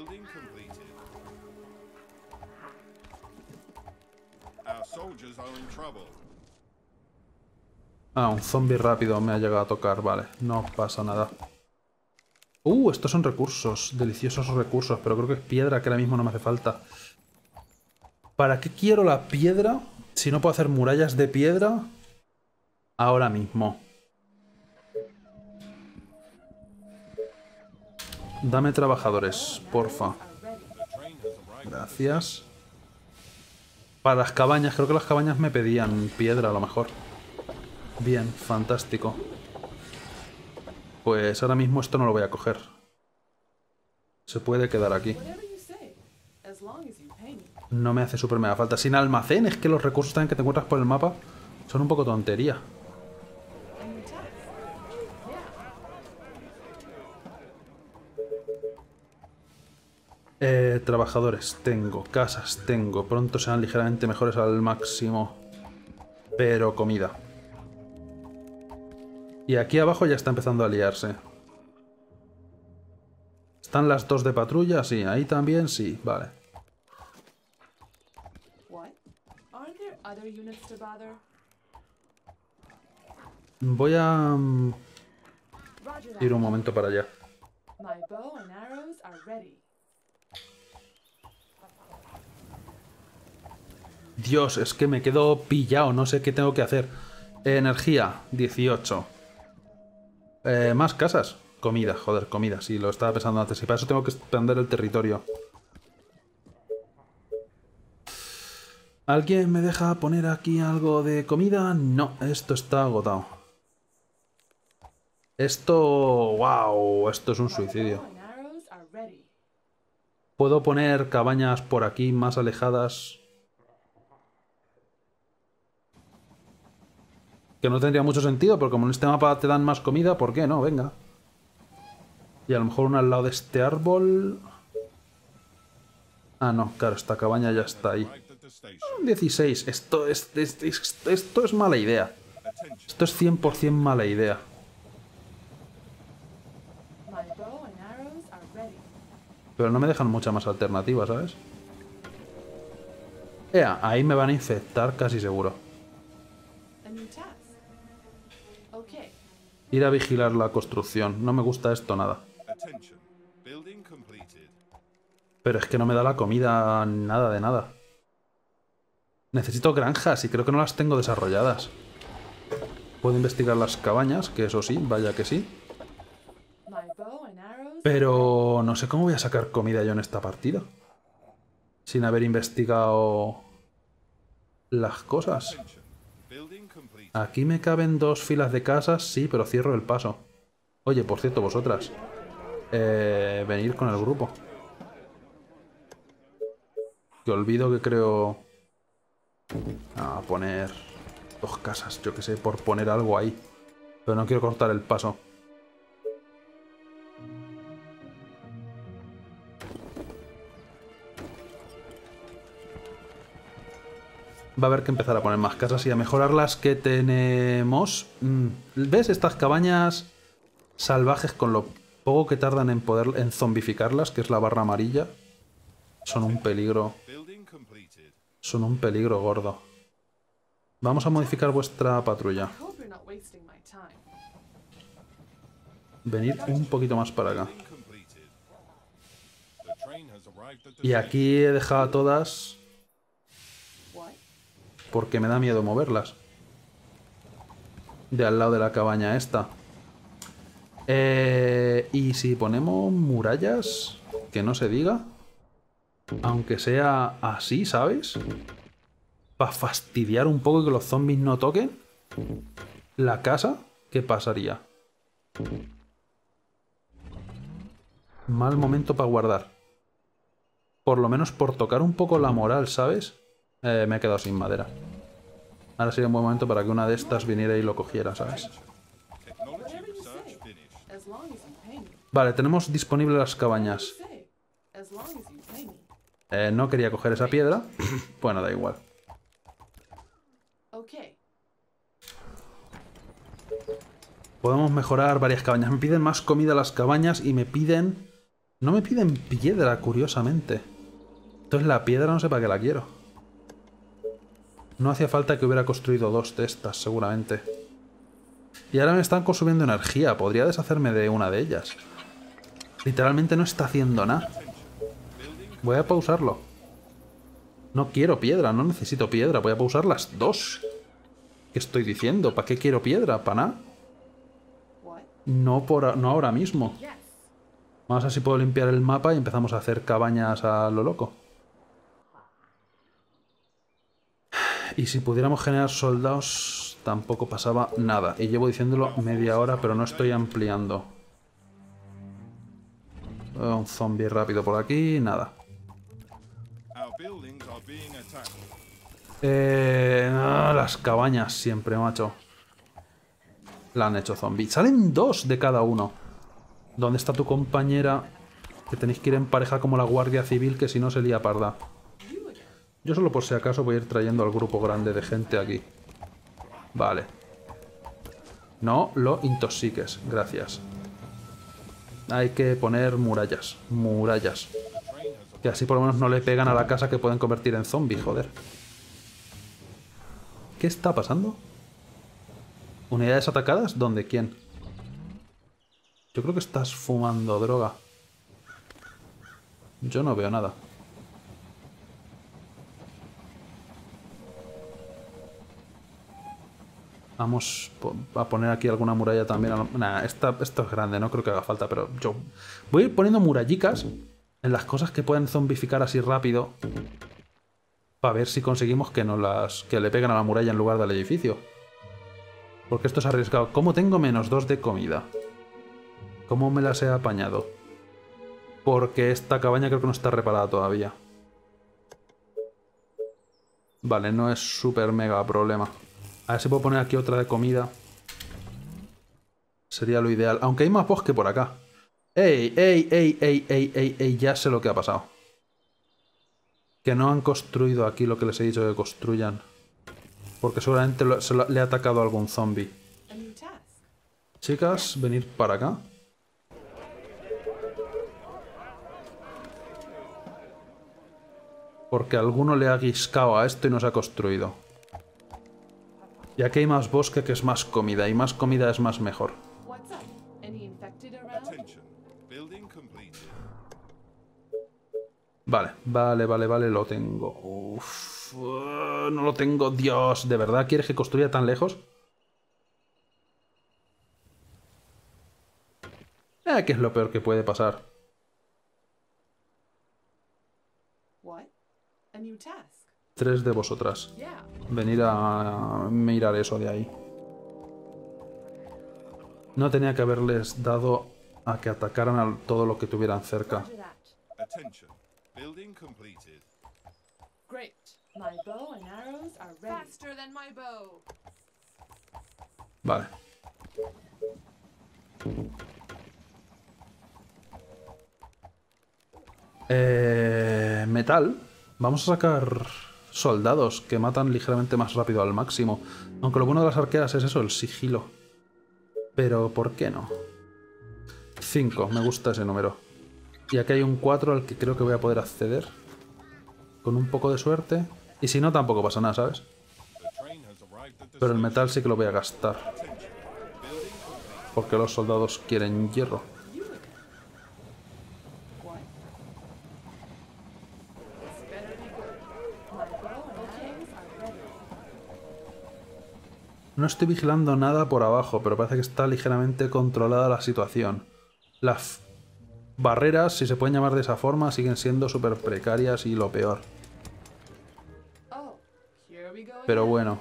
Ah, un zombie rápido me ha llegado a tocar, vale, no pasa nada. Estos son recursos, deliciosos recursos, pero creo que es piedra que ahora mismo no me hace falta. ¿Para qué quiero la piedra si no puedo hacer murallas de piedra ahora mismo? Dame trabajadores, porfa. Gracias. Para las cabañas, creo que las cabañas me pedían piedra a lo mejor. Bien, fantástico. Pues ahora mismo esto no lo voy a coger. Se puede quedar aquí. No me hace súper mega falta. Sin almacén, es que los recursos también que te encuentras por el mapa son un poco tontería. Trabajadores tengo, casas tengo. Pronto serán ligeramente mejores al máximo. Pero comida. Y aquí abajo ya está empezando a liarse. ¿Están las dos de patrulla? Sí, ahí también sí, vale. Voy a ir un momento para allá. Dios, es que me quedo pillado, no sé qué tengo que hacer. Energía, 18. Más casas. Comida, joder, comida. Sí, lo estaba pensando antes. Y para eso tengo que expandir el territorio. ¿Alguien me deja poner aquí algo de comida? No, esto está agotado. Esto... ¡Wow! Esto es un suicidio. ¿Puedo poner cabañas por aquí más alejadas? Que no tendría mucho sentido, porque como en este mapa te dan más comida, ¿por qué no? Venga. Y a lo mejor una al lado de este árbol... Ah, no, claro, esta cabaña ya está ahí. 16. Esto es mala idea. Esto es 100% mala idea. Pero no me dejan mucha más alternativa, ¿sabes? Ahí me van a infectar casi seguro. Ir a vigilar la construcción. No me gusta esto nada. Pero es que no me da la comida nada de nada. Necesito granjas y creo que no las tengo desarrolladas. Puedo investigar las cabañas, que eso sí, vaya que sí. Pero no sé cómo voy a sacar comida yo en esta partida. Sin haber investigado las cosas. Aquí me caben 2 filas de casas, sí, pero cierro el paso. Oye, por cierto, vosotras. Venir con el grupo. Que olvido que creo... A poner 2 casas, yo que sé, por poner algo ahí. Pero no quiero cortar el paso. Va a haber que empezar a poner más casas y a mejorar las que tenemos. ¿Ves estas cabañas salvajes con lo poco que tardan en zombificarlas, que es la barra amarilla? Son un peligro. Son un peligro gordo. Vamos a modificar vuestra patrulla. Venid un poquito más para acá. Y aquí he dejado a todas... porque me da miedo moverlas. De al lado de la cabaña esta. Y si ponemos murallas, que no se diga. Aunque sea así, ¿sabes? Para fastidiar un poco y que los zombies no toquen la casa, ¿qué pasaría? Mal momento para guardar. Por lo menos por tocar un poco la moral, ¿sabes? Me he quedado sin madera. Ahora sería un buen momento para que una de estas viniera y lo cogiera, ¿sabes? Vale, tenemos disponibles las cabañas. No quería coger esa piedra. Bueno, da igual. Podemos mejorar varias cabañas. Me piden más comida las cabañas y me piden... No me piden piedra, curiosamente. Entonces la piedra no sé para qué la quiero. No hacía falta que hubiera construido 2 de estas, seguramente. Y ahora me están consumiendo energía. Podría deshacerme de una de ellas. Literalmente no está haciendo nada. Voy a pausarlo. No quiero piedra, no necesito piedra. Voy a pausar las 2. ¿Qué estoy diciendo? ¿Para qué quiero piedra? ¿Para nada? No ahora mismo. Vamos a ver si puedo limpiar el mapa y empezamos a hacer cabañas a lo loco. Y si pudiéramos generar soldados, tampoco pasaba nada. Y llevo diciéndolo media hora, pero no estoy ampliando. Un zombie rápido por aquí, nada. Las cabañas siempre, macho. La han hecho zombie. Salen 2 de cada uno. ¿Dónde está tu compañera? Que tenéis que ir en pareja como la Guardia Civil, que si no se lía parda. Yo solo por si acaso voy a ir trayendo al grupo grande de gente aquí. Vale. No lo intoxiques, gracias. Hay que poner murallas. Murallas. Que así por lo menos no le pegan a la casa que pueden convertir en zombie, joder. ¿Qué está pasando? ¿Unidades atacadas? ¿Dónde? ¿Quién? Yo creo que estás fumando droga. Yo no veo nada. Vamos a poner aquí alguna muralla también. Nah, esto es grande, no creo que haga falta, pero yo voy a ir poniendo murallicas en las cosas que pueden zombificar así rápido. Para ver si conseguimos que le peguen a la muralla en lugar del edificio. Porque esto es arriesgado. ¿Cómo tengo menos 2 de comida? ¿Cómo me las he apañado? Porque esta cabaña creo que no está reparada todavía. Vale, no es súper mega problema. A ver si puedo poner aquí otra de comida. Sería lo ideal. Aunque hay más bosque por acá. ¡Ey, ey, ey, ey, ey, ey, ey! Ya sé lo que ha pasado. Que no han construido aquí lo que les he dicho que construyan. Porque seguramente le ha atacado a algún zombie. Chicas, venid para acá. Porque alguno le ha guiscado a esto y no se ha construido. Y aquí hay más bosque que es más comida. Y más comida es más mejor. Vale, vale, lo tengo. Uf, no lo tengo. Dios, ¿de verdad quieres que construya tan lejos? ¿Qué es lo peor que puede pasar? Tres de vosotras. Venir a mirar eso de ahí. No tenía que haberles dado a que atacaran a todo lo que tuvieran cerca. Vale. Metal. Vamos a sacar soldados que matan ligeramente más rápido al máximo. Aunque lo bueno de las arqueras es eso, el sigilo. Pero, ¿por qué no? 5, me gusta ese número. Y aquí hay un 4 al que creo que voy a poder acceder. Con un poco de suerte. Y si no, tampoco pasa nada, ¿sabes? Pero el metal sí que lo voy a gastar. Porque los soldados quieren hierro. No estoy vigilando nada por abajo, pero parece que está ligeramente controlada la situación. Las barreras, si se pueden llamar de esa forma, siguen siendo súper precarias y lo peor. Pero bueno.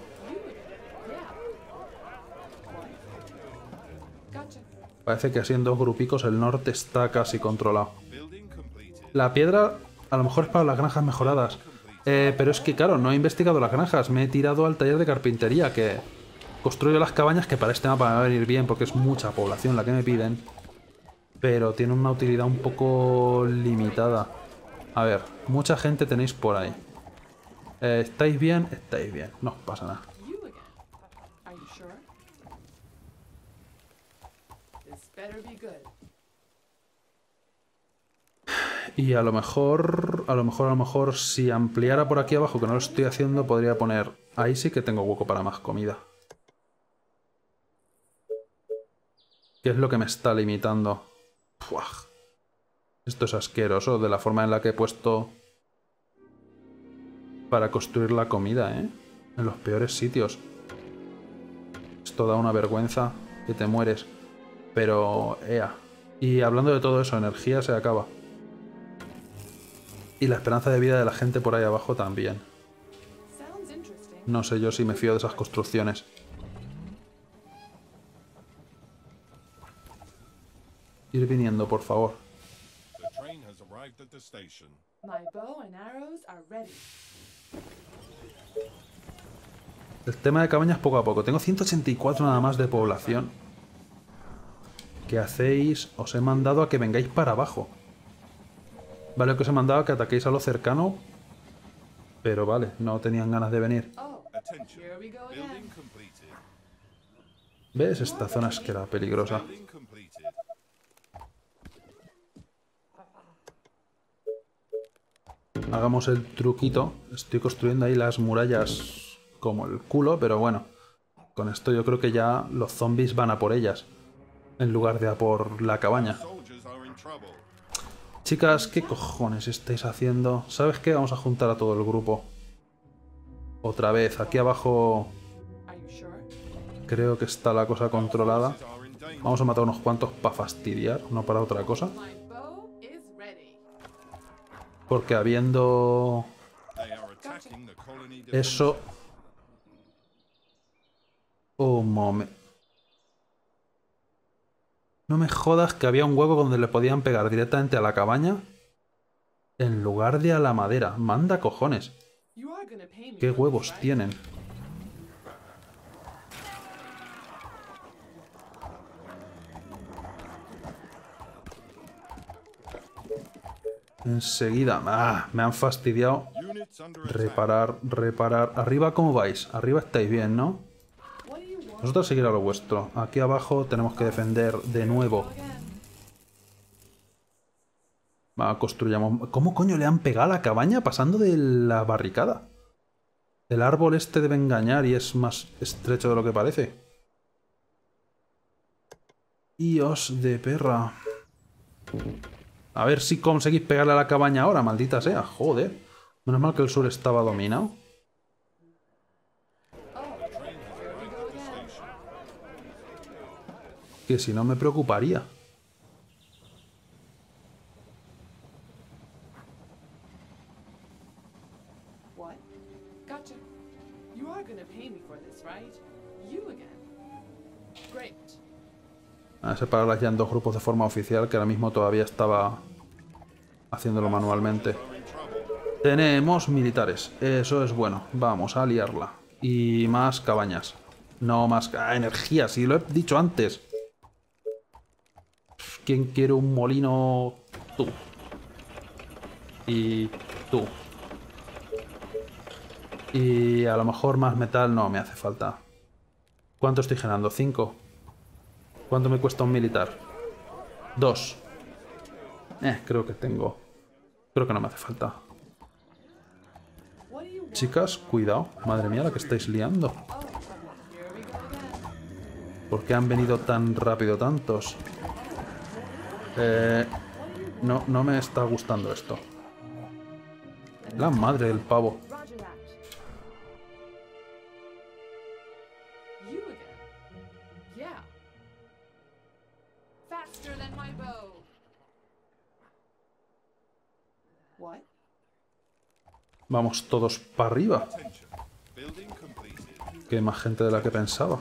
Parece que así en dos grupicos el norte está casi controlado. La piedra a lo mejor es para las granjas mejoradas. Pero es que claro, no he investigado las granjas. Me he tirado al taller de carpintería que... construyo las cabañas, que para este mapa me va a venir bien porque es mucha población la que me piden. Pero tiene una utilidad un poco limitada. A ver, mucha gente tenéis por ahí. ¿Estáis bien? Estáis bien, no pasa nada. Y a lo mejor, si ampliara por aquí abajo, que no lo estoy haciendo, podría poner... Ahí sí que tengo hueco para más comida. ¿Qué es lo que me está limitando? Puah. Esto es asqueroso, de la forma en la que he puesto... para construir la comida, ¿eh? En los peores sitios. Esto da una vergüenza que te mueres. Pero... ea. Y hablando de todo eso, energía se acaba. Y la esperanza de vida de la gente por ahí abajo también. No sé yo si me fío de esas construcciones. Ir viniendo, por favor. El tema de cabañas poco a poco. Tengo 184 nada más de población. ¿Qué hacéis? Os he mandado a que vengáis para abajo. Vale, que os he mandado a que ataquéis a lo cercano. Pero vale, no tenían ganas de venir. ¿Ves? Esta zona es que era peligrosa. Hagamos el truquito. Estoy construyendo ahí las murallas como el culo, pero bueno. Con esto yo creo que ya los zombies van a por ellas. En lugar de a por la cabaña. Chicas, ¿qué cojones estáis haciendo? ¿Sabes qué? Vamos a juntar a todo el grupo. Otra vez, aquí abajo... creo que está la cosa controlada. Vamos a matar unos cuantos para fastidiar, no para otra cosa. Porque habiendo... eso... un momento... No me jodas que había un hueco donde le podían pegar directamente a la cabaña en lugar de a la madera. Manda cojones. ¿Qué huevos tienen? Enseguida. ¡Ah! Me han fastidiado. Reparar, reparar. Arriba, ¿cómo vais? Arriba estáis bien, ¿no? Vosotros seguir a lo vuestro. Aquí abajo tenemos que defender de nuevo. Va, construyamos... ¿Cómo coño le han pegado a la cabaña pasando de la barricada? El árbol este debe engañar y es más estrecho de lo que parece. Dios de perra. A ver si conseguís pegarle a la cabaña ahora, maldita sea. Joder. Menos mal que el sur estaba dominado. Que si no me preocuparía. What? Gotcha. You are gonna pay me for this, right? You again. Great. A separarlas ya en dos grupos de forma oficial, que ahora mismo todavía estaba haciéndolo manualmente. Tenemos militares, eso es bueno. Vamos a liarla. Y más cabañas. No más energía, si lo he dicho antes. ¿Quién quiere un molino? Tú. Y tú. Y a lo mejor más metal no me hace falta. ¿Cuánto estoy generando? 5. ¿Cuánto me cuesta un militar? 2. Creo que tengo. Creo que no me hace falta. Chicas, cuidado. Madre mía, la que estáis liando. ¿Por qué han venido tan rápido tantos? No me está gustando esto. La madre del pavo. You again. Yeah. Faster than my bow. What? Vamos todos para arriba. Que hay más gente de la que pensaba.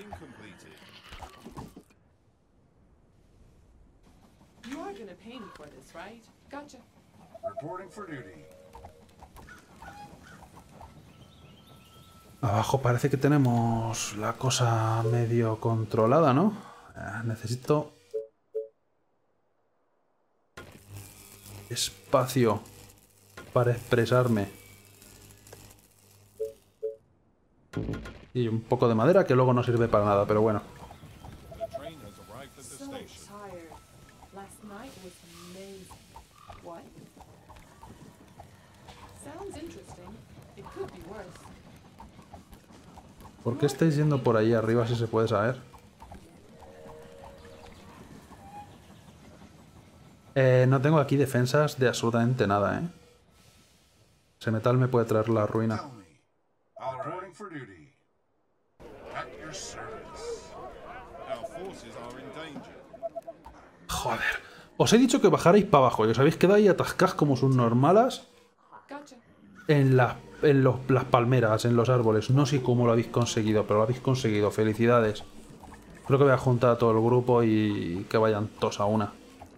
You are gonna pay me for this, right? Gotcha. Reporting for duty. Abajo parece que tenemos la cosa medio controlada, ¿no? Necesito espacio para expresarme. Y un poco de madera que luego no sirve para nada, pero bueno. So tired. Last night was amazing. What? Sounds interesting. It could be worse. ¿Por qué estáis yendo por ahí arriba si se puede saber? No tengo aquí defensas de absolutamente nada, ¿eh? Ese metal me puede traer la ruina. Tell me. Reporting for duty. At your service. Our forces are in danger. Joder. Os he dicho que bajarais para abajo y os habéis quedado ahí atascados como subnormalas Gotcha. en las palmeras, en los árboles. No sé cómo lo habéis conseguido, pero lo habéis conseguido. Felicidades. Creo que voy a juntar a todo el grupo y que vayan todos a una.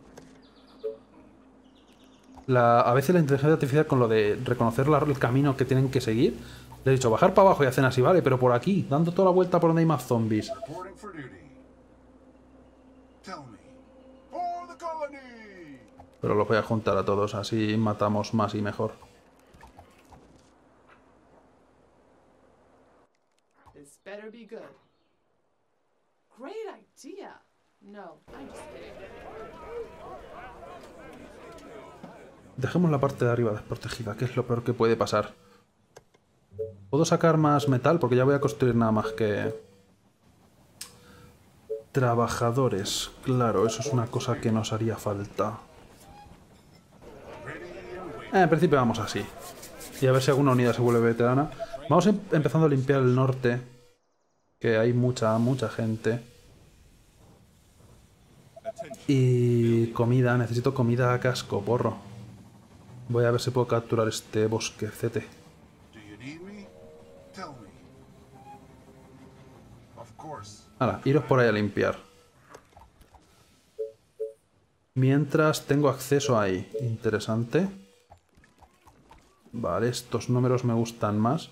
A veces la inteligencia artificial con lo de reconocer el camino que tienen que seguir, le he dicho bajar para abajo y hacen así, vale, pero por aquí, dando toda la vuelta por donde hay más zombies. Reporting for duty. Tell me. For the colony. Pero los voy a juntar a todos, así matamos más y mejor. This better be good. Great idea. No, I'm just kidding. Dejemos la parte de arriba desprotegida, que es lo peor que puede pasar. ¿Puedo sacar más metal? Porque ya voy a construir nada más que... Trabajadores. Claro, eso es una cosa que nos haría falta. En principio vamos así. Y a ver si alguna unidad se vuelve veterana. Vamos empezando a limpiar el norte. Que hay mucha gente. Y comida. Necesito comida a casco, porro. Voy a ver si puedo capturar este bosquecete. Do you need me? Tell me. Of course. Hala, iros por ahí a limpiar. Mientras tengo acceso ahí. Interesante. Vale, estos números me gustan más.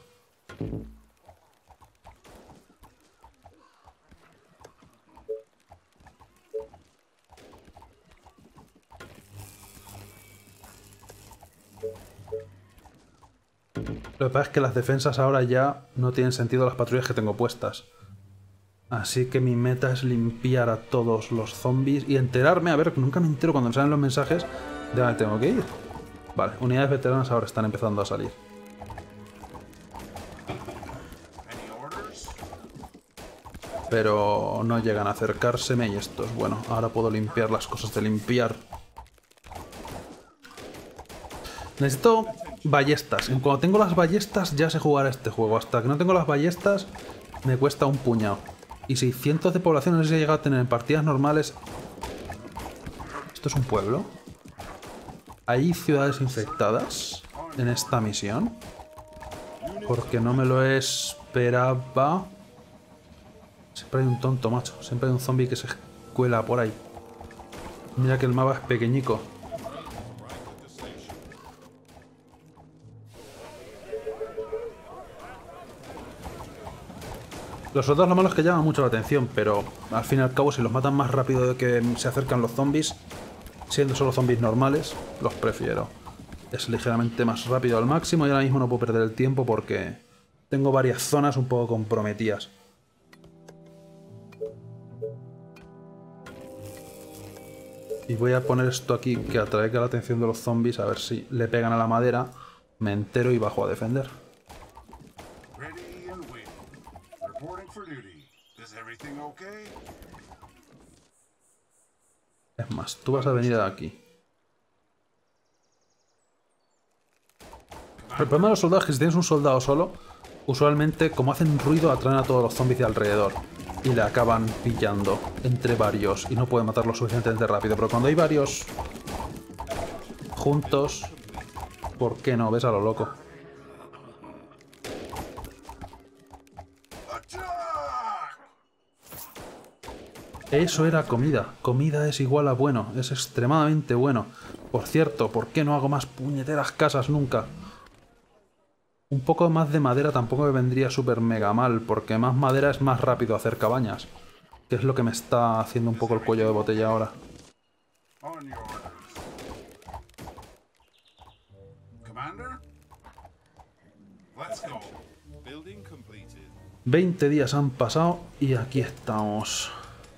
Lo que pasa es que las defensas ahora ya no tienen sentido las patrullas que tengo puestas. Así que mi meta es limpiar a todos los zombies y enterarme, a ver, nunca me entero cuando me salen los mensajes de dónde tengo que ir. Vale, unidades veteranas ahora están empezando a salir. Any orders? Pero no llegan a acercárseme y esto es bueno. Ahora puedo limpiar las cosas de limpiar. Necesito ballestas. Cuando tengo las ballestas ya sé jugar a este juego. Hasta que no tengo las ballestas me cuesta un puñado. Y 600 de población no sé si he llegado a tener en partidas normales. ¿Esto es un pueblo? ¿Hay ciudades infectadas en esta misión? Porque no me lo esperaba. Siempre hay un tonto, macho. Siempre hay un zombie que se cuela por ahí. Mira que el mapa es pequeñico. Los soldados lo malo es que llaman mucho la atención, pero al fin y al cabo si los matan más rápido de que se acercan los zombies, siendo solo zombies normales, los prefiero. Es ligeramente más rápido al máximo y ahora mismo no puedo perder el tiempo porque tengo varias zonas un poco comprometidas. Y voy a poner esto aquí que atraiga la atención de los zombies, a ver si le pegan a la madera, me entero y bajo a defender. Ready and waiting. Reporting for duty. Is everything okay? Es más, tú vas a venir de aquí. El problema de los soldados es que si tienes un soldado solo, usualmente como hacen ruido atraen a todos los zombies de alrededor. Y le acaban pillando entre varios y no pueden matarlos suficientemente rápido. Pero cuando hay varios juntos, ¿por qué no? Ves a lo loco. Eso era comida. Comida es igual a bueno. Es extremadamente bueno. Por cierto, ¿por qué no hago más puñeteras casas nunca? Un poco más de madera tampoco me vendría súper mega mal, porque más madera es más rápido hacer cabañas. Que es lo que me está haciendo un poco el cuello de botella ahora. On your orders. Commander? Let's go. Building completed. 20 días han pasado y aquí estamos.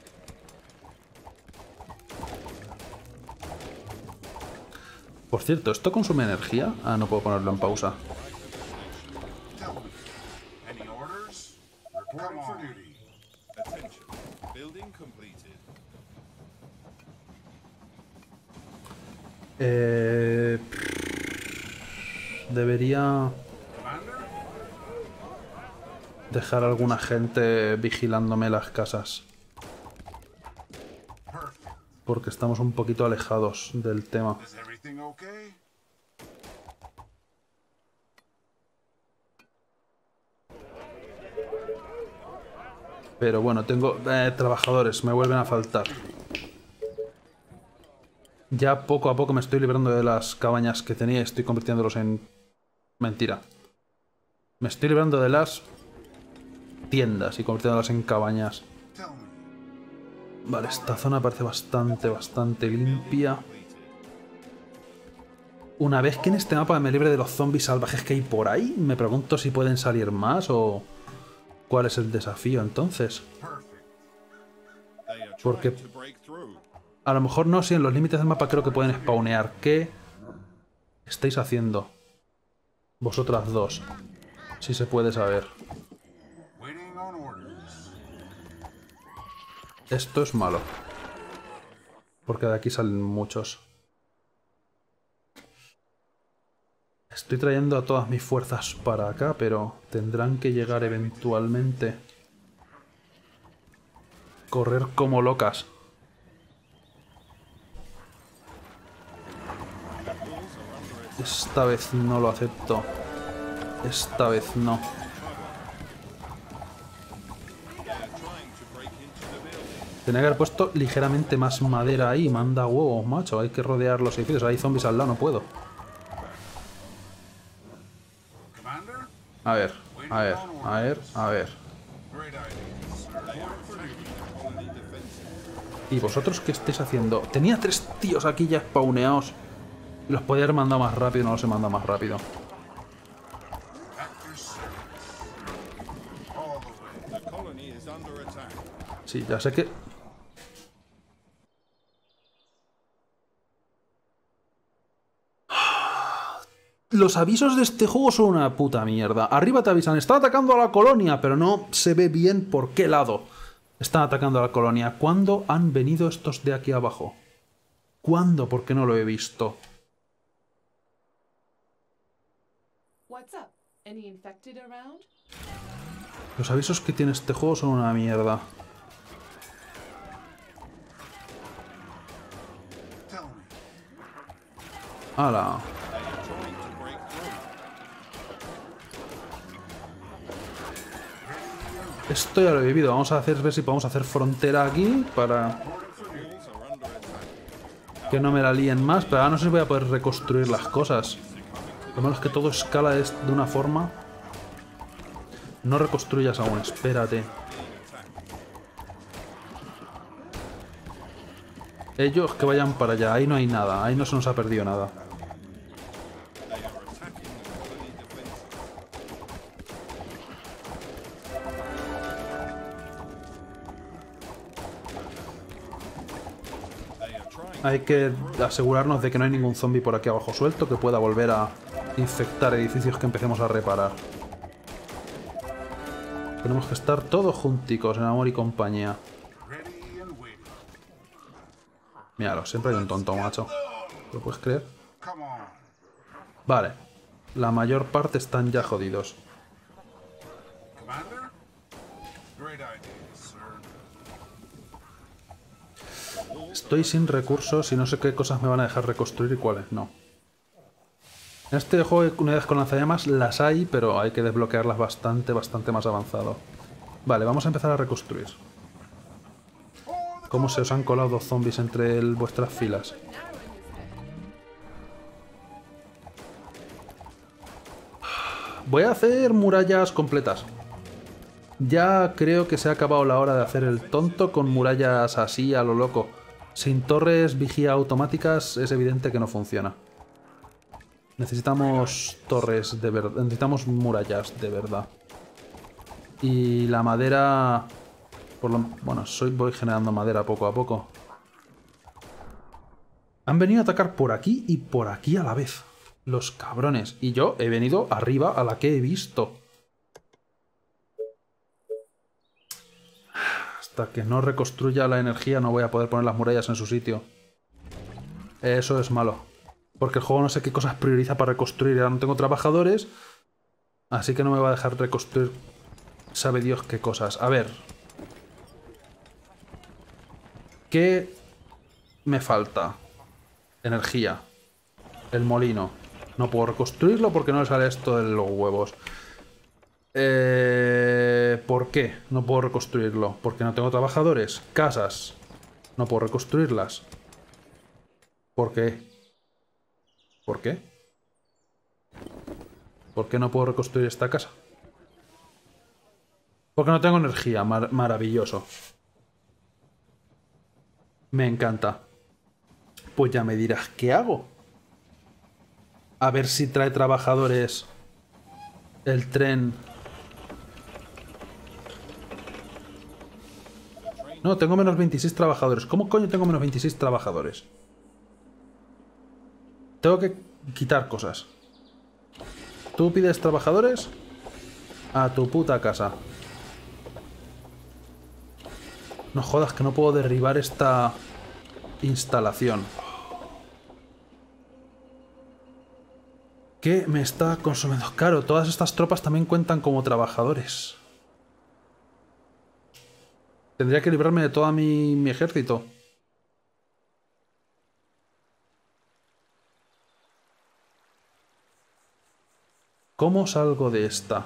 Por cierto, ¿esto consume energía? Ah, no puedo ponerlo en pausa. Tell me. Any orders? Reporting for duty. Attention. Building completed. Debería Commander? dejar a alguna gente vigilándome las casas. Perfect. Porque estamos un poquito alejados del tema. Is everything okay? Pero bueno, tengo trabajadores, me vuelven a faltar. Ya poco a poco me estoy librando de las cabañas que tenía y estoy convirtiéndolos en... Mentira. Me estoy librando de las tiendas y convirtiéndolas en cabañas. Tell me. Vale, esta zona parece bastante limpia. Una vez que en este mapa me libre de los zombies salvajes que hay por ahí, me pregunto si pueden salir más o... ¿Cuál es el desafío entonces? Perfect. They are Porque trying to break through. a lo mejor no, si en los límites del mapa creo que pueden spawnear. ¿Qué estáis haciendo? Vosotras dos. Si se puede saber. Waiting on orders. Esto es malo. Porque de aquí salen muchos. Estoy trayendo a todas mis fuerzas para acá, pero tendrán que llegar eventualmente. Correr como locas. Esta vez no lo acepto. Esta vez no. Tenía que haber puesto ligeramente más madera ahí. Manda huevos, macho. Hay que rodear los edificios. Hay zombies al lado, no puedo. Commander? A ver, a ver, a ver, a ver. Great ideas. Reporting for duty. Colony defensive. ¿Y vosotros qué estáis haciendo? Tenía 3 tíos aquí ya spawneados. Los podía haber mandado más rápido, no los he mandado más rápido. At your service. All the way. The colony is under attack. Sí, ya sé que... Los avisos de este juego son una puta mierda. Arriba te avisan, están atacando a la colonia, pero no se ve bien por qué lado están atacando a la colonia. ¿Cuándo han venido estos de aquí abajo? ¿Cuándo? ¿Por qué no lo he visto? What's up? Any infected around? Los avisos que tiene este juego son una mierda. Tell me. ¡Hala! They are trying to break through. Esto ya lo he vivido. Vamos a ver si podemos hacer frontera aquí para Walls are under attack. que no me la líen más. Pero ahora no sé si voy a poder reconstruir las cosas. Lo malo es que todo escala de una forma. No reconstruyas aún, espérate. Ellos que vayan para allá. Ahí no hay nada. Ahí no se nos ha perdido nada. They are attacking the colony defenses. They are trying. Hay que asegurarnos de que no hay ningún zombie por aquí abajo suelto que pueda volver a infectar edificios que empecemos a reparar. Tenemos que estar todos junticos en amor y compañía. Ready and waiting. Míralo, siempre hay un tonto, macho. ¿Lo puedes creer? Come on. Vale. La mayor parte están ya jodidos. Commander? Great idea, sir. Estoy sin recursos y no sé qué cosas me van a dejar reconstruir y cuáles no. En este juego, unidades con lanzallamas las hay, pero hay que desbloquearlas bastante más avanzado. Vale, vamos a empezar a reconstruir. ¿Cómo se os han colado dos zombies entre vuestras filas? Voy a hacer murallas completas. Ya creo que se ha acabado la hora de hacer el tonto con murallas así a lo loco. Sin torres vigía automáticas es evidente que no funciona. Necesitamos torres de verdad. Necesitamos murallas de verdad. Y la madera... Bueno, voy generando madera poco a poco. Han venido a atacar por aquí y por aquí a la vez. Los cabrones. Y yo he venido arriba a la que he visto. Hasta que no reconstruya la energía no voy a poder poner las murallas en su sitio. Eso es malo. Porque el juego no sé qué cosas prioriza para reconstruir. Ahora no tengo trabajadores. Así que no me va a dejar reconstruir. Sabe Dios qué cosas. A ver. ¿Qué me falta? Energía. El molino. No puedo reconstruirlo porque no le sale esto de los huevos. ¿Por qué no puedo reconstruirlo? Porque no tengo trabajadores. Casas. No puedo reconstruirlas. ¿Por qué? ¿Por qué? ¿Por qué no puedo reconstruir esta casa? Porque no tengo energía. Maravilloso. Me encanta. Pues ya me dirás qué hago. A ver si trae trabajadores el tren. No, tengo menos 26 trabajadores. ¿Cómo coño tengo menos 26 trabajadores? Tengo que quitar cosas. ¿Tú pides trabajadores? A tu puta casa. No jodas que no puedo derribar esta instalación. ¿Qué me está consumiendo? Claro, todas estas tropas también cuentan como trabajadores. Tendría que librarme de todo mi ejército. ¿Cómo salgo de esta?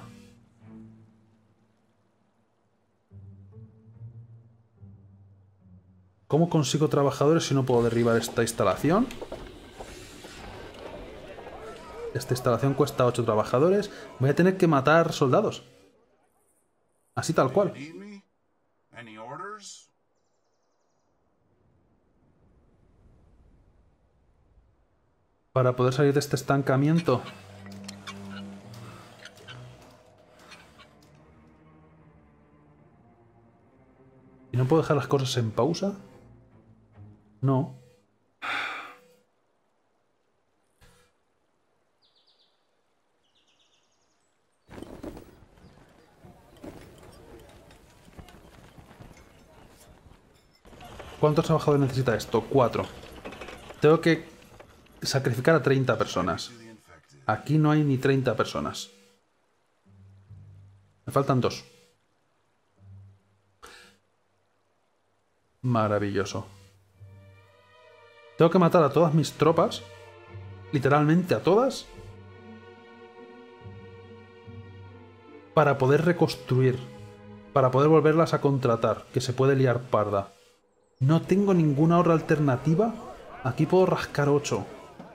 ¿Cómo consigo trabajadores si no puedo derribar esta instalación? Esta instalación cuesta 8 trabajadores. Voy a tener que matar soldados. Así tal cual. Need me? Any orders? Para poder salir de este estancamiento. ¿Y no puedo dejar las cosas en pausa? No. ¿Cuántos trabajadores necesita esto? 4. Tengo que sacrificar a 30 personas. To the infected. Aquí no hay ni 30 personas. Me faltan 2. Maravilloso. Tengo que matar a todas mis tropas. Literalmente a todas. Para poder reconstruir. Para poder volverlas a contratar. Que se puede liar parda. No tengo ninguna otra alternativa. Aquí puedo rascar 8.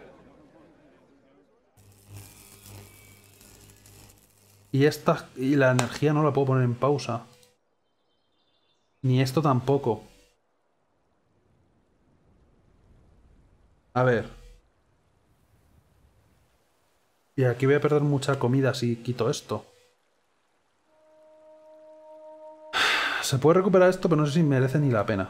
Y la energía no la puedo poner en pausa. Ni esto tampoco. A ver. Y aquí voy a perder mucha comida si quito esto. Se puede recuperar esto, pero no sé si merece ni la pena.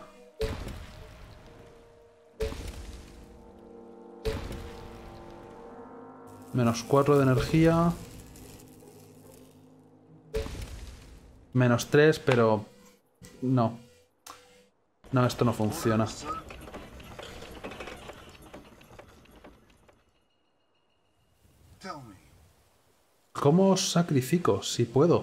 Menos 4 de energía. Menos 3, pero... No. No, esto no funciona. Tell me. ¿Cómo os sacrifico? Si puedo.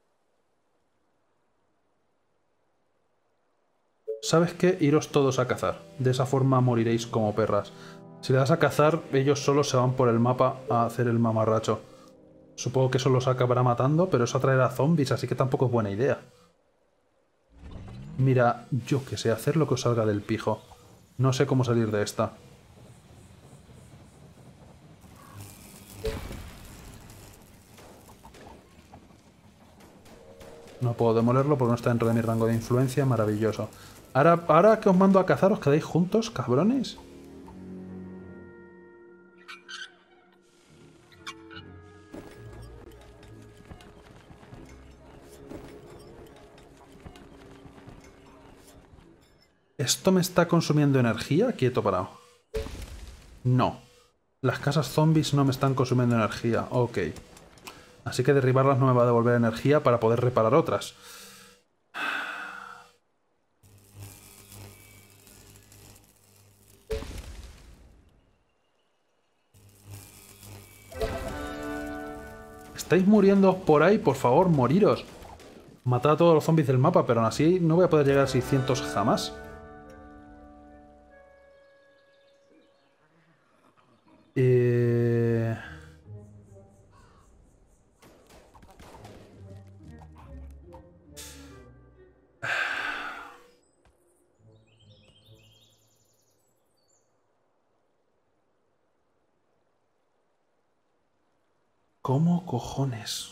¿Sabes qué? Iros todos a cazar. De esa forma moriréis como perras. Si le das a cazar, ellos solos se van por el mapa a hacer el mamarracho. Supongo que eso los acabará matando, pero eso atraerá zombies, así que tampoco es buena idea. Mira, yo que sé, hacer lo que os salga del pijo. No sé cómo salir de esta. No puedo demolerlo porque no está dentro de mi rango de influencia. Maravilloso. Ahora que os mando a cazar, ¿os quedáis juntos, cabrones? ¿Esto me está consumiendo energía? Quieto, parado. No. Las casas zombies no me están consumiendo energía. Ok. Así que derribarlas no me va a devolver energía para poder reparar otras. ¿Estáis muriendo por ahí? Por favor, moriros. Matad a todos los zombies del mapa, pero aún así no voy a poder llegar a 600 jamás. ¿Cómo cojones?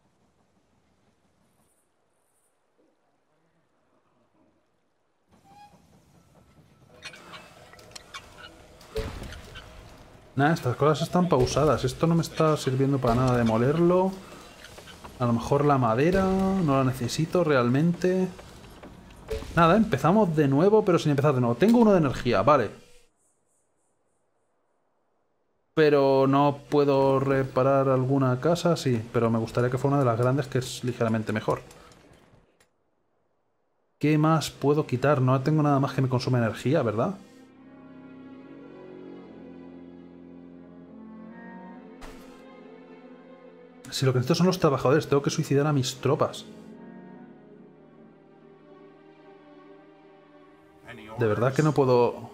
Nada, estas cosas están pausadas. Esto no me está sirviendo para nada demolerlo. A lo mejor la madera no la necesito realmente. Nada, empezamos de nuevo, pero sin empezar de nuevo. Tengo 1 de energía, vale. Pero no puedo reparar alguna casa, sí. Pero me gustaría que fuera una de las grandes, que es ligeramente mejor. ¿Qué más puedo quitar? No tengo nada más que me consume energía, ¿verdad? Si lo que necesito son los trabajadores, tengo que suicidar a mis tropas. De verdad que no puedo...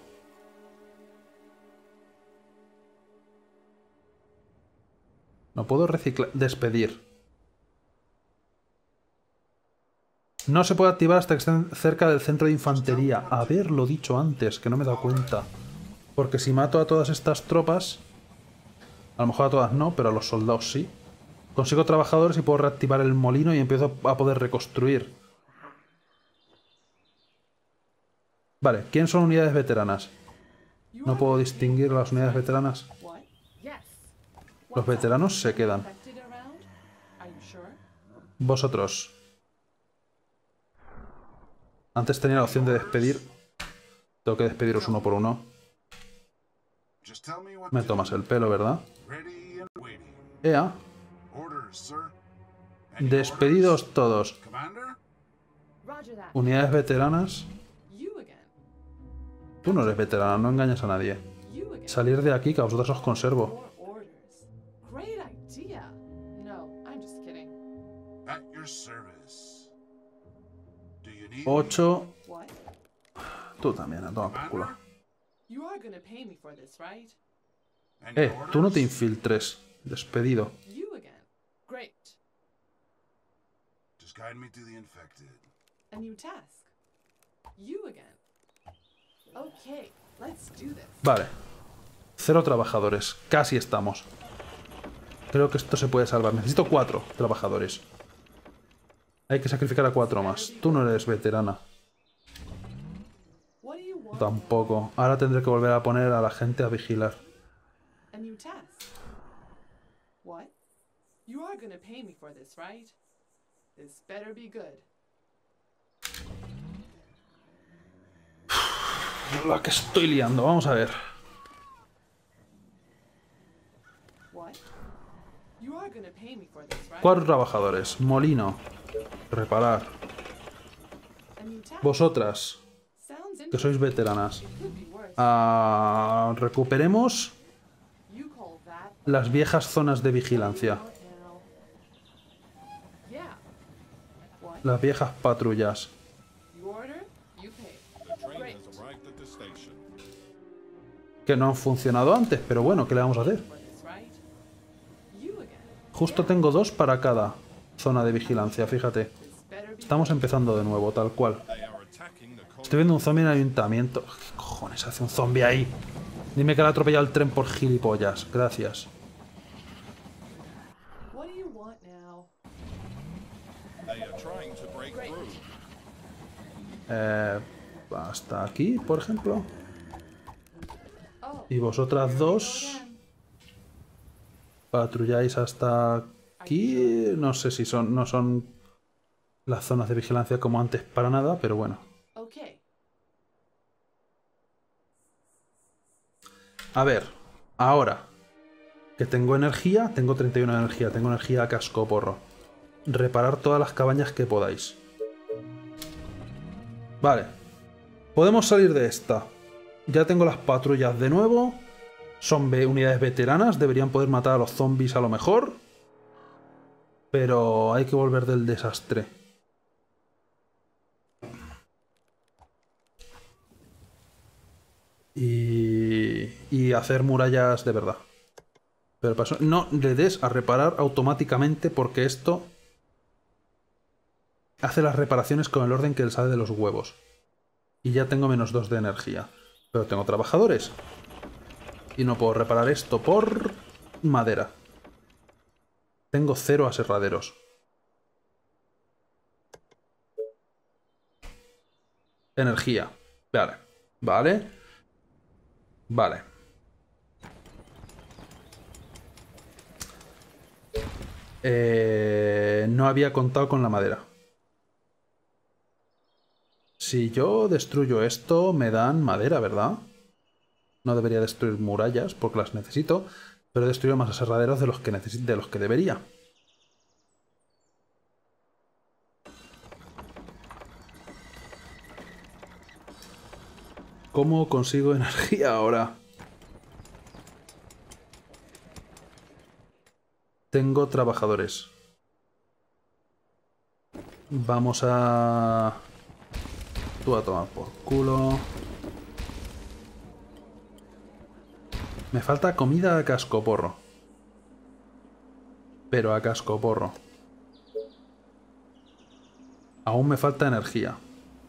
No puedo reciclar... Despedir. No se puede activar hasta que estén cerca del centro de infantería. Haberlo dicho antes, que no me he dado cuenta. Porque si mato a todas estas tropas... A lo mejor a todas no, pero a los soldados sí. Consigo trabajadores y puedo reactivar el molino y empiezo a poder reconstruir. Vale, ¿quién son unidades veteranas? No puedo distinguir las unidades veteranas. What? Yes. Los veteranos se quedan. Infected around? Are you sure? Vosotros. Antes tenía la opción de despedir. Tengo que despediros uno por uno. Just tell me what Me to tomas do. el pelo, ¿verdad? Ready and waiting. Ea. Orders, sir. Any Despedidos orders, todos. Commander? Roger that. Unidades veteranas. You again. Tú no eres veterana, no engañas a nadie. You again. Salir de aquí, que a vosotros os conservo. More orders. great idea. No, I'm just kidding. At your service. Do you need 8. What? Tú también, a tomar por culo. You are gonna pay me for this, right? me? And your Tú no te orders? infiltres. Despedido. You again. Great. Just guide me to the infected. A new task. You again. Okay, let's do this. Vale. 0 trabajadores. Casi estamos. Creo que esto se puede salvar. Necesito 4 trabajadores. Hay que sacrificar a 4 más. Tú no eres veterana. What do you want? Tampoco. Ahora tendré que volver a poner a la gente a vigilar. A new task. What? You are gonna pay me for this, right? This better be good. La que estoy liando. Vamos a ver. What? You are gonna pay me for this, right? 4 trabajadores. Molino. Reparar. A new task. Vosotras, Sounds que interesting. sois veteranas. Could be worse. Recuperemos You call that las viejas zonas de vigilancia. now? Yeah. What? Las viejas patrullas. You order, you pay. The train Great. has arrived at the station. Que no han funcionado antes, pero bueno, ¿qué le vamos a hacer? For this, right? You again. Justo tengo 2 para cada zona de vigilancia, fíjate. This better be Estamos empezando de nuevo, tal cual. They are attacking the colony. Estoy viendo un zombie en el ayuntamiento. ¿Qué cojones hace un zombie ahí? Dime que le ha atropellado el tren por gilipollas. Gracias. What do you want now? They are trying to break Great. through. Hasta aquí, por ejemplo. Oh, Y vosotras here we go 2 again. patrulláis hasta aquí. No sé si no son las zonas de vigilancia como antes para nada, pero bueno. Okay. A ver, ahora que tengo energía, tengo 31 de energía, tengo energía a casco porro. Reparar todas las cabañas que podáis. Vale. Podemos salir de esta. Ya tengo las patrullas de nuevo. Son unidades veteranas, deberían poder matar a los zombies a lo mejor. Pero hay que volver del desastre. Y hacer murallas de verdad. Pero para eso no le des a reparar automáticamente porque esto hace las reparaciones con el orden que le sale de los huevos. Y ya tengo -2 de energía. Pero tengo trabajadores. Y no puedo reparar esto por madera. Tengo 0 aserraderos. Energía. Vale. Vale. Vale. No había contado con la madera. Si yo destruyo esto, me dan madera, ¿verdad? No debería destruir murallas porque las necesito, pero he destruido más aserraderos de los que de los que debería. ¿Cómo consigo energía ahora? Tengo trabajadores. Vamos a... Tú a tomar por culo. Me falta comida a cascoporro. Pero a cascoporro. Aún me falta energía.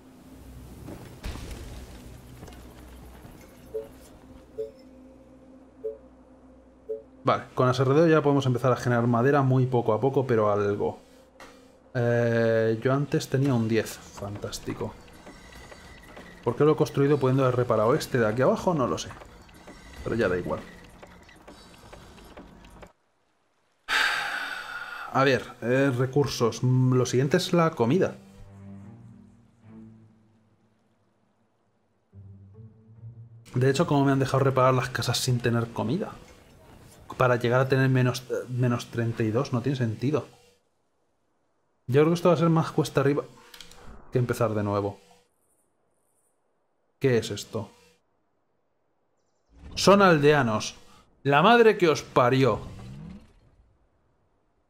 Vale, con aserradero ya podemos empezar a generar madera muy poco a poco, pero algo. Yo antes tenía un 10. Fantástico. ¿Por qué lo he construido pudiendo haber reparado este de aquí abajo? No lo sé. Pero ya da igual. A ver, recursos. Lo siguiente es la comida. De hecho, ¿cómo me han dejado reparar las casas sin tener comida? Para llegar a tener menos 32, no tiene sentido. Yo creo que esto va a ser más cuesta arriba que empezar de nuevo. ¿Qué es esto? Son aldeanos. La madre que os parió.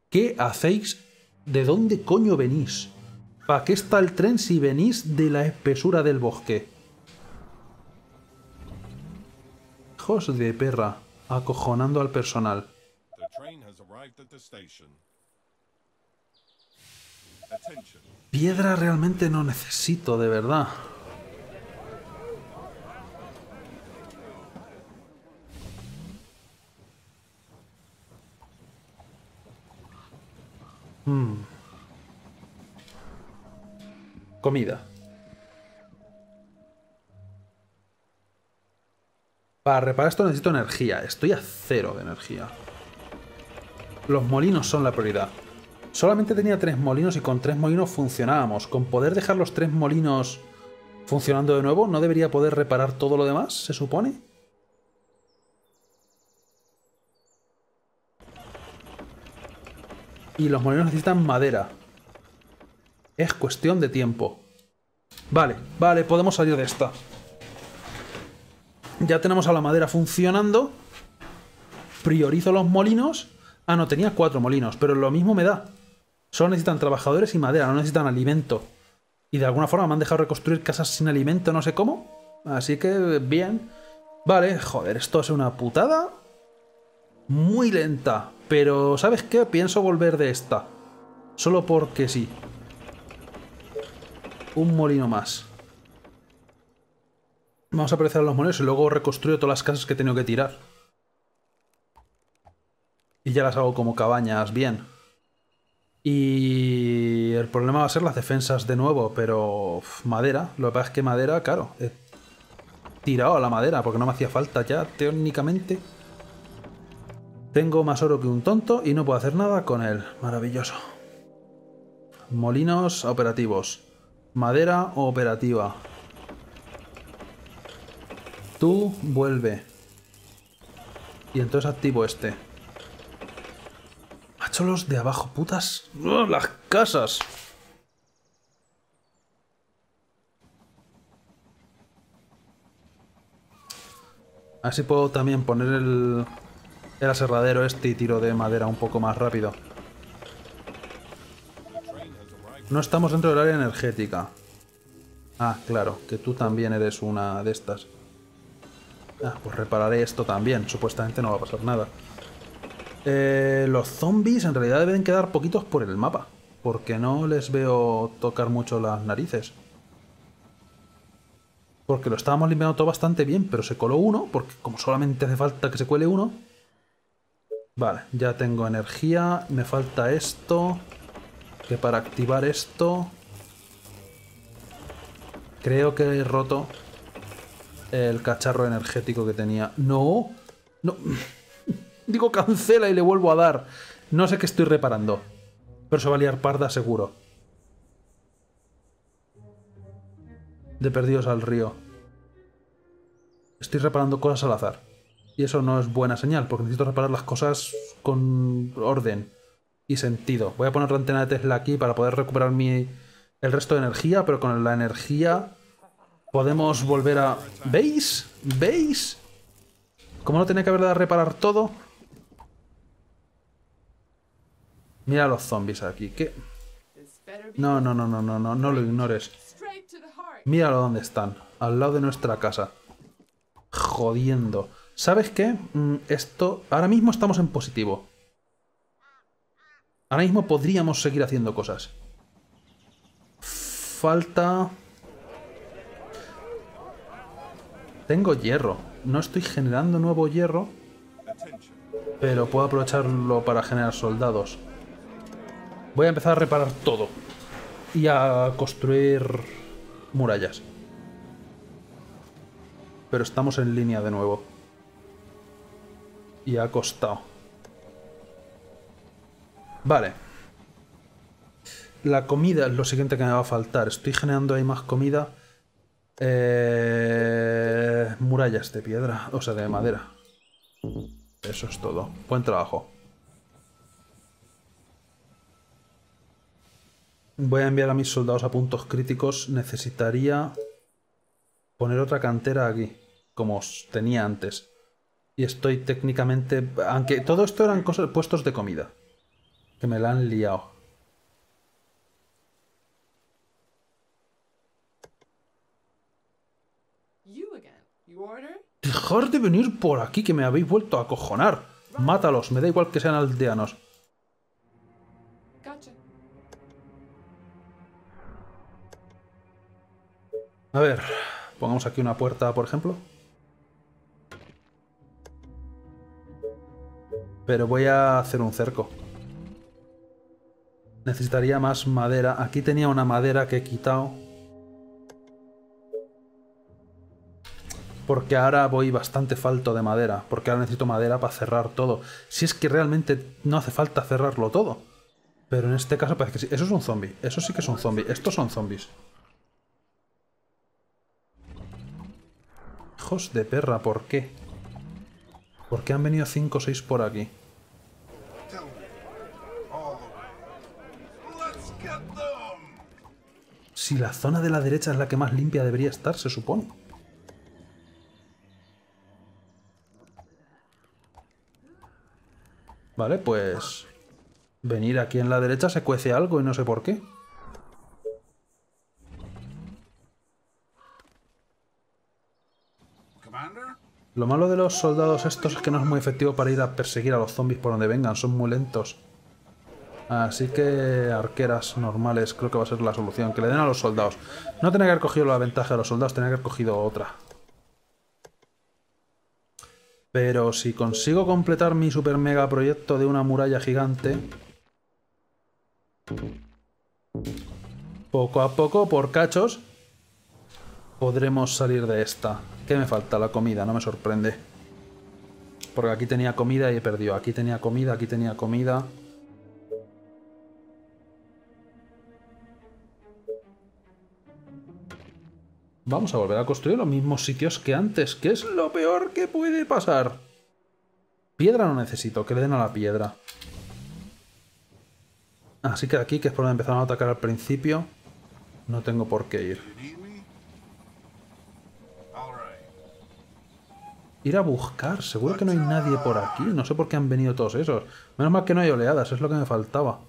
¿Qué hacéis? ¿De dónde coño venís? ¿Para qué está el tren si venís de la espesura del bosque? Hijos de perra, acojonando al personal. The train has arrived at the station. Attention. Piedra realmente no necesito, de verdad. Comida. Para reparar esto necesito energía. Estoy a 0 de energía. Los molinos son la prioridad. Solamente tenía 3 molinos y con 3 molinos funcionábamos. Con poder dejar los 3 molinos funcionando de nuevo, ¿no debería poder reparar todo lo demás, se supone? Y los molinos necesitan madera. Es cuestión de tiempo. Vale, vale, podemos salir de esta. Ya tenemos a la madera funcionando. Priorizo los molinos. Ah, no, tenía 4 molinos, pero lo mismo me da. Solo necesitan trabajadores y madera, no necesitan alimento. Y de alguna forma me han dejado reconstruir casas sin alimento, no sé cómo. Así que, bien. Vale, joder, esto es una putada. Muy lenta. Pero, ¿sabes qué? Pienso volver de esta. Solo porque sí. Un molino más. Vamos a apreciar los molinos y luego reconstruyo todas las casas que he tenido que tirar. Y ya las hago como cabañas, bien. Y el problema va a ser las defensas de nuevo, pero madera. Lo que pasa es que madera, claro, he tirado a la madera porque no me hacía falta ya, técnicamente. Tengo más oro que un tonto y no puedo hacer nada con él. Maravilloso. Molinos operativos. Madera operativa. Tú vuelve. Y entonces activo este. Macholos de abajo, putas. ¡Oh, las casas! Así puedo también poner el aserradero este y tiro de madera un poco más rápido. No estamos dentro del área energética. Ah, claro, que tú también eres una de estas. Ah, pues repararé esto también. Supuestamente no va a pasar nada. Los zombies en realidad deben quedar poquitos por el mapa. Porque no les veo tocar mucho las narices. Porque lo estábamos limpiando todo bastante bien, pero se coló uno, porque como solamente hace falta que se cuele uno. Vale, ya tengo energía. Me falta esto. Que para activar esto... Creo que he roto el cacharro energético que tenía. ¡No! ¡No! Digo cancela y le vuelvo a dar. No sé qué estoy reparando. Pero se va a liar parda seguro. De perdidos al río. Estoy reparando cosas al azar. Y eso no es buena señal, porque necesito reparar las cosas con orden y sentido. Voy a poner la antena de Tesla aquí para poder recuperar el resto de energía, pero con la energía podemos volver a... ¿Veis? ¿Veis? ¿Cómo no tenía que haber de reparar todo? Mira a los zombies aquí. ¿Qué? No, no, no, no, no, no, no lo ignores. Míralo dónde están. Al lado de nuestra casa. Jodiendo. ¿Sabes qué? Esto... Ahora mismo estamos en positivo. Ahora mismo podríamos seguir haciendo cosas. Falta... Tengo hierro. No estoy generando nuevo hierro. Pero puedo aprovecharlo para generar soldados. Voy a empezar a reparar todo. Y a construir murallas. Pero estamos en línea de nuevo. Y ha costado. Vale. La comida es lo siguiente que me va a faltar. Estoy generando ahí más comida. Murallas de piedra. O sea, de madera. Eso es todo. Buen trabajo. Voy a enviar a mis soldados a puntos críticos. Necesitaría poner otra cantera aquí, como tenía antes. Y estoy técnicamente... Aunque todo esto eran puestos de comida. Que me la han liado. You again. You order? Dejar de venir por aquí, que me habéis vuelto a acojonar. Mátalos, me da igual que sean aldeanos. Gotcha. A ver, pongamos aquí una puerta, por ejemplo. Pero voy a hacer un cerco. Necesitaría más madera. Aquí tenía una madera que he quitado. Porque ahora voy bastante falto de madera. Porque ahora necesito madera para cerrar todo. Si es que realmente no hace falta cerrarlo todo. Pero en este caso parece que sí. Eso es un zombie. Eso sí que es un zombie. Estos son zombies. Hijos de perra, ¿por qué? ¿Por qué han venido 5 o 6 por aquí? Tell me. All the way. Let's get them! Si la zona de la derecha es la que más limpia debería estar, se supone. Vale, pues... venir aquí en la derecha se cuece algo y no sé por qué. Commander? Lo malo de los soldados estos es que no es muy efectivo para ir a perseguir a los zombies por donde vengan, son muy lentos. Así que arqueras normales creo que va a ser la solución, que le den a los soldados. No tenía que haber cogido la ventaja de los soldados, tenía que haber cogido otra. Pero si consigo completar mi super mega proyecto de una muralla gigante, poco a poco, por cachos, podremos salir de esta. ¿Qué me falta? La comida, no me sorprende. Porque aquí tenía comida y he perdido. Aquí tenía comida, aquí tenía comida. Vamos a volver a construir los mismos sitios que antes, que es lo peor que puede pasar. Piedra no necesito, que le den a la piedra. Así que aquí, que es por donde empezaron a atacar al principio, no tengo por qué ir. You need me? All right. Ir a buscar, seguro que no hay nadie por aquí. No sé por qué han venido todos esos. Menos mal que no hay oleadas, es lo que me faltaba.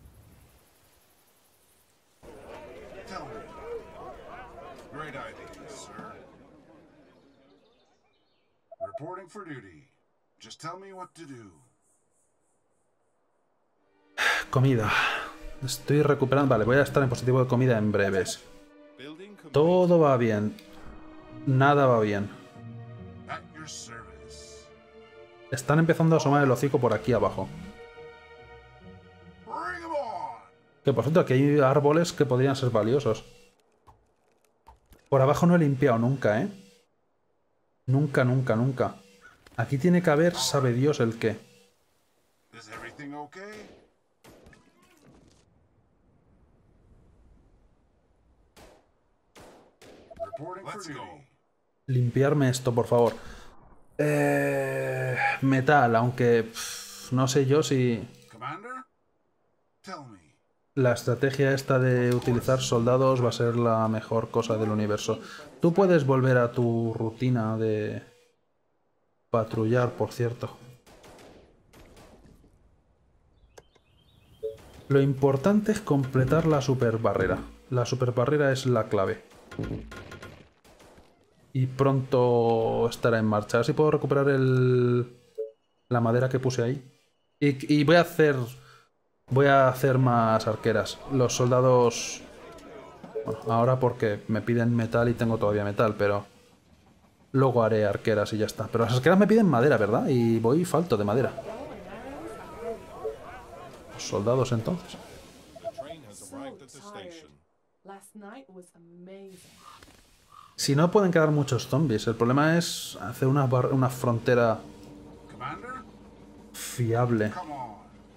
Tell me. Great idea, sir. Reporting for duty. Just tell me what to do. Comida. Estoy recuperando... Vale, voy a estar en positivo de comida en breves. Building complete. Todo va bien. Nada va bien. At your service. Están empezando a asomar el hocico por aquí abajo. Bring 'em on! Que por cierto, aquí hay árboles que podrían ser valiosos. Por abajo no he limpiado nunca, ¿eh? Nunca, nunca, nunca. Aquí tiene que haber, sabe Dios el qué. Is everything okay? Reporting for duty. Limpiarme esto, por favor. Metal, aunque... no sé yo si... Commander? Tell me. La estrategia esta de utilizar soldados va a ser la mejor cosa del universo. Tú puedes volver a tu rutina de patrullar, por cierto. Lo importante es completar la super barrera. La super barrera es la clave. Y pronto estará en marcha. A ver si puedo recuperar la madera que puse ahí. Y voy a hacer... Voy a hacer más arqueras. Los soldados... Bueno, ahora porque me piden metal y tengo todavía metal, pero... Luego haré arqueras y ya está. Pero las arqueras me piden madera, ¿verdad? Y voy falto de madera. Los soldados entonces. The train has So arrived at the tired. station. Last night was amazing. Si no pueden quedar muchos zombies. El problema es hacer una frontera Commander? fiable. Come on.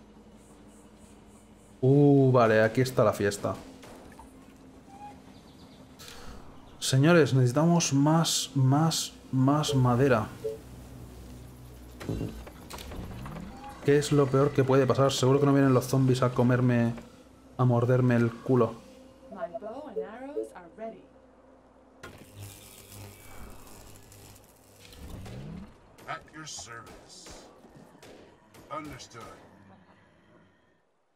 Vale, aquí está la fiesta. Señores, necesitamos más madera. ¿Qué es lo peor que puede pasar? Seguro que no vienen los zombies a comerme, a morderme el culo. My bow and arrows are ready. At your service. Understood.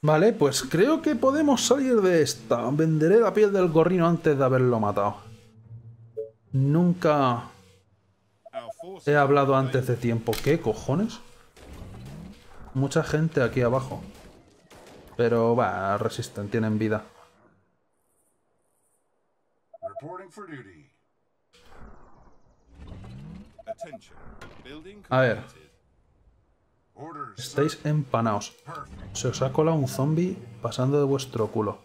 Vale, pues creo que podemos salir de esta. Venderé la piel del gorrino antes de haberlo matado. Nunca Our forces he are hablado in antes de tiempo. ¿Qué cojones? Mucha gente aquí abajo. Pero va, resisten, tienen vida. Reporting for duty. Attention. Building A ver. completed. Orders, sir. Estáis empanaos. Perfect. Se os ha colado un zombie pasando de vuestro culo.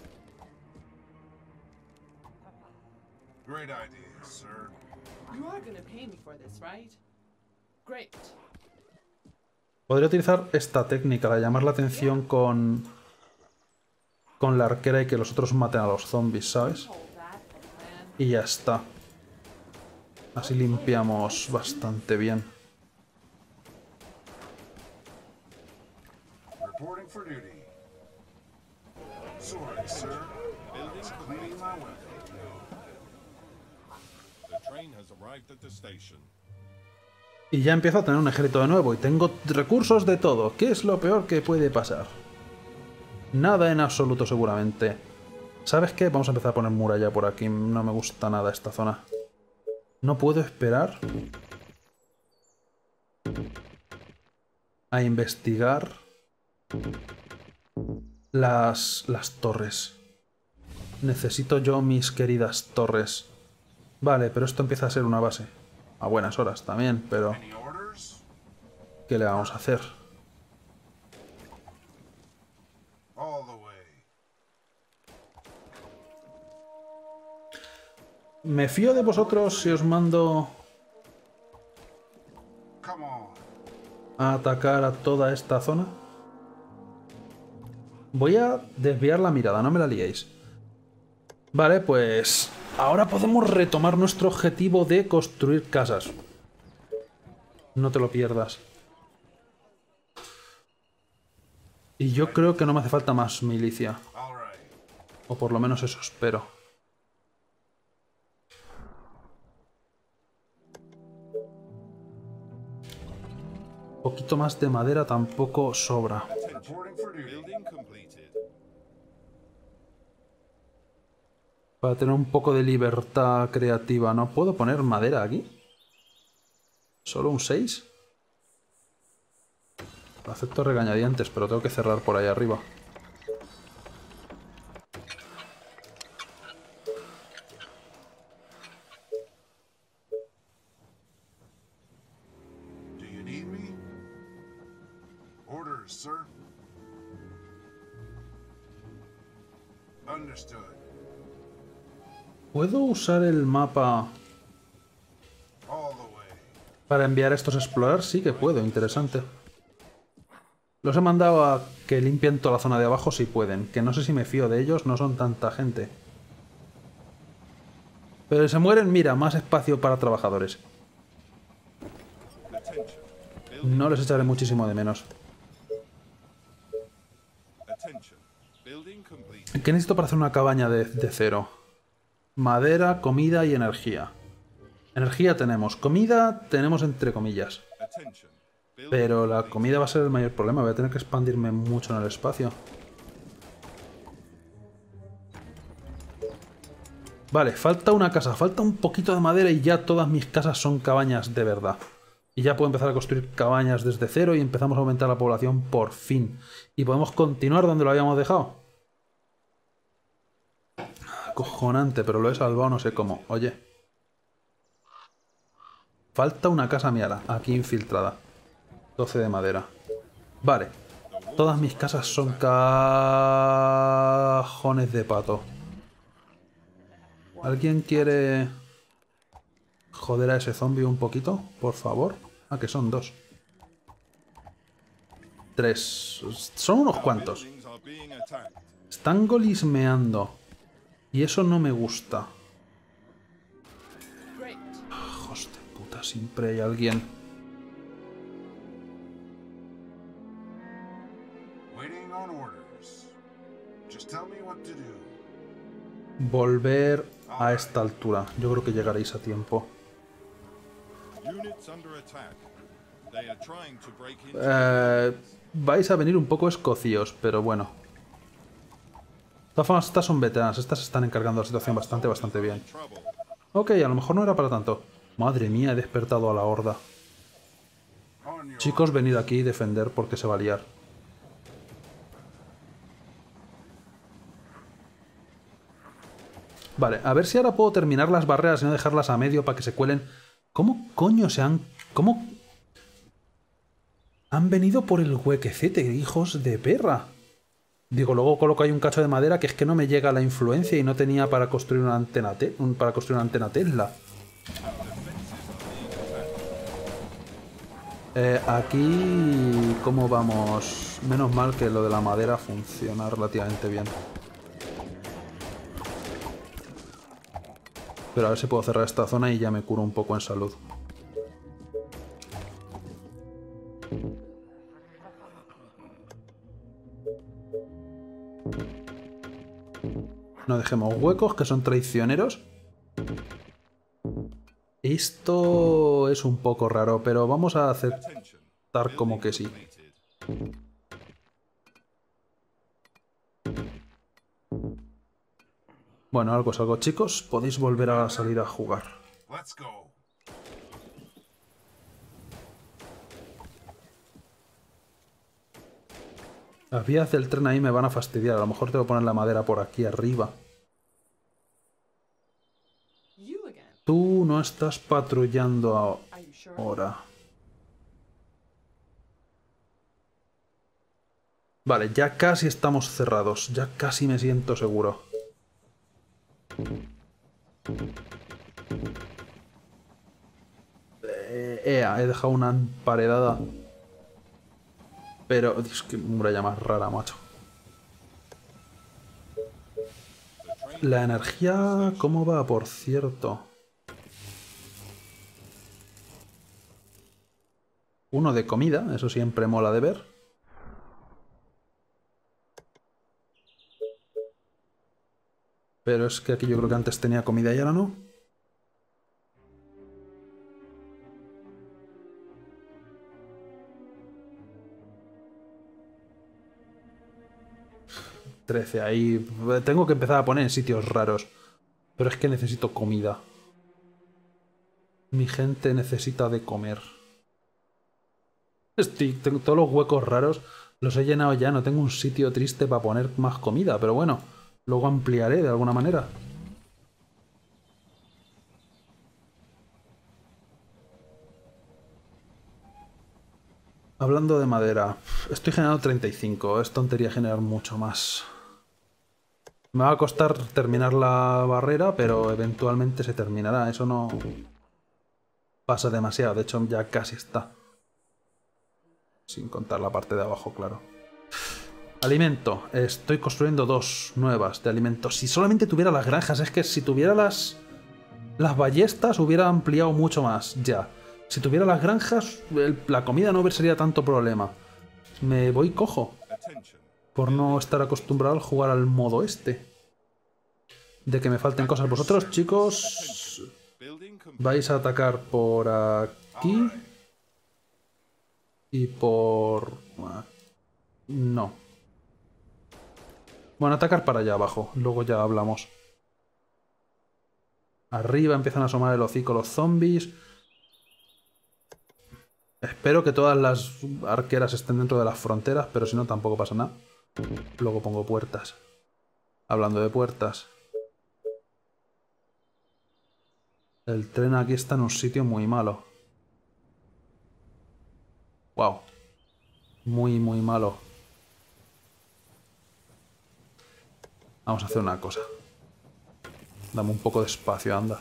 Great idea, sir. You are gonna pay me for this, right? Great. Podría utilizar esta técnica de llamar la atención con la arquera y que los otros maten a los zombies, ¿sabes? Hold that plan. Y ya está. Así limpiamos bastante bien. Reporting for duty. Sorry, sir. Building Cleaning completed. my weapon. The train has arrived at the station. Y ya empiezo a tener un ejército de nuevo y tengo recursos de todo. ¿Qué es lo peor que puede pasar? Nada en absoluto seguramente. ¿Sabes qué? Vamos a empezar a poner muralla por aquí. No me gusta nada esta zona. No puedo esperar a investigar las torres. Necesito yo mis queridas torres. Vale, pero esto empieza a ser una base. A buenas horas también, pero Any orders? ¿qué le vamos a hacer? All the way. Me fío de vosotros si os mando Come on. a atacar a toda esta zona. Voy a desviar la mirada, no me la liéis. Vale, pues ahora podemos retomar nuestro objetivo de construir casas. No te lo pierdas. Y yo creo que no me hace falta más milicia. All right. O por lo menos eso espero. Un poquito más de madera tampoco sobra. Reporting for duty. Building completed. Para tener un poco de libertad creativa. ¿No puedo poner madera aquí? ¿Solo un 6? Lo acepto regañadientes, pero tengo que cerrar por ahí arriba. Do you need me? Orders, sir. Understood. ¿Puedo usar el mapa All the way. para enviar a estos a explorar? Sí que puedo, interesante. Los he mandado a que limpien toda la zona de abajo si pueden, que no sé si me fío de ellos, no son tanta gente. Pero si se mueren, mira, más espacio para trabajadores. Attention. Building. No les echaré muchísimo de menos. Attention. Building completed. ¿Qué necesito para hacer una cabaña de cero? Madera, comida y energía. Energía tenemos, comida tenemos entre comillas. Attention. Building Pero la completed. comida va a ser el mayor problema, voy a tener que expandirme mucho en el espacio. Vale, falta una casa, falta un poquito de madera y ya todas mis casas son cabañas de verdad. Y ya puedo empezar a construir cabañas desde cero y empezamos a aumentar la población por fin. Y podemos continuar donde lo habíamos dejado. Acojonante, pero lo he salvado no sé cómo. Oye. Falta una casa miara, aquí infiltrada. 12 de madera. Vale. Todas mis casas son cajones de pato. ¿Alguien quiere joder a ese zombie un poquito? Por favor. Ah, que son 2. 3. Son unos cuantos. Buildings are being attacked. Están golismeando. Y eso no me gusta. Great. Hijos de puta, siempre hay alguien. Waiting on orders. Just tell me what to do. Volver a esta altura. Yo creo que llegaréis a tiempo. Units under attack. They are trying to break into Vais a venir un poco escocíos, pero bueno. De todas formas, estas son veteranas. Estas están encargando la situación bastante bien. trouble. Ok, a lo mejor no era para tanto. Madre mía, he despertado a la horda. On your Chicos, venid aquí y defender porque se va a liar. Vale, a ver si ahora puedo terminar las barreras y no dejarlas a medio para que se cuelen. ¿Cómo coño se han... ¿Cómo...? Han venido por el huequecete, hijos de perra. Digo, luego coloco ahí un cacho de madera que es que no me llega la influencia y no tenía para construir una antena, para construir una antena Tesla. Aquí... ¿Cómo vamos? Menos mal que lo de la madera funciona relativamente bien. Pero a ver si puedo cerrar esta zona y ya me curo un poco en salud. No dejemos huecos, que son traicioneros. Esto es un poco raro, pero vamos a aceptar como que sí. Bueno, algo es algo, chicos. Podéis volver a salir a jugar. let's go. Las vías del tren ahí me van a fastidiar. A lo mejor tengo que poner la madera por aquí arriba. You again. Tú no estás patrullando Are you sure? ahora. Vale, ya casi estamos cerrados. Ya casi me siento seguro. He dejado una emparedada. Pero es que muralla más rara, macho. La energía, ¿cómo va? Por cierto. Uno de comida, eso siempre mola de ver. Pero es que aquí yo creo que antes tenía comida y ahora no. ...13 ahí... Tengo que empezar a poner en sitios raros. Pero es que necesito comida. Mi gente necesita de comer. Tengo todos los huecos raros. Los he llenado ya. No tengo un sitio triste para poner más comida. Pero bueno, luego ampliaré de alguna manera. Hablando de madera, estoy generando 35. Es tontería generar mucho más. Me va a costar terminar la barrera, pero eventualmente se terminará. Eso no pasa demasiado. De hecho, ya casi está. Sin contar la parte de abajo, claro. Alimento. Estoy construyendo 2 nuevas de alimento. Si solamente tuviera las granjas, es que si tuviera las ballestas hubiera ampliado mucho más. Ya. Si tuviera las granjas, la comida no sería tanto problema. Me voy cojo. Por no estar acostumbrado a jugar al modo este. De que me falten cosas. Vosotros, chicos, vais a atacar por aquí. Y por... No. Bueno, atacar para allá abajo. Luego ya hablamos. Arriba empiezan a asomar el hocico los zombies. Espero que todas las arqueras estén dentro de las fronteras, pero si no tampoco pasa nada. Luego pongo puertas. Hablando de puertas. El tren aquí está en un sitio muy malo. Wow. Muy, muy malo. Vamos a hacer una cosa. Dame un poco de espacio, anda.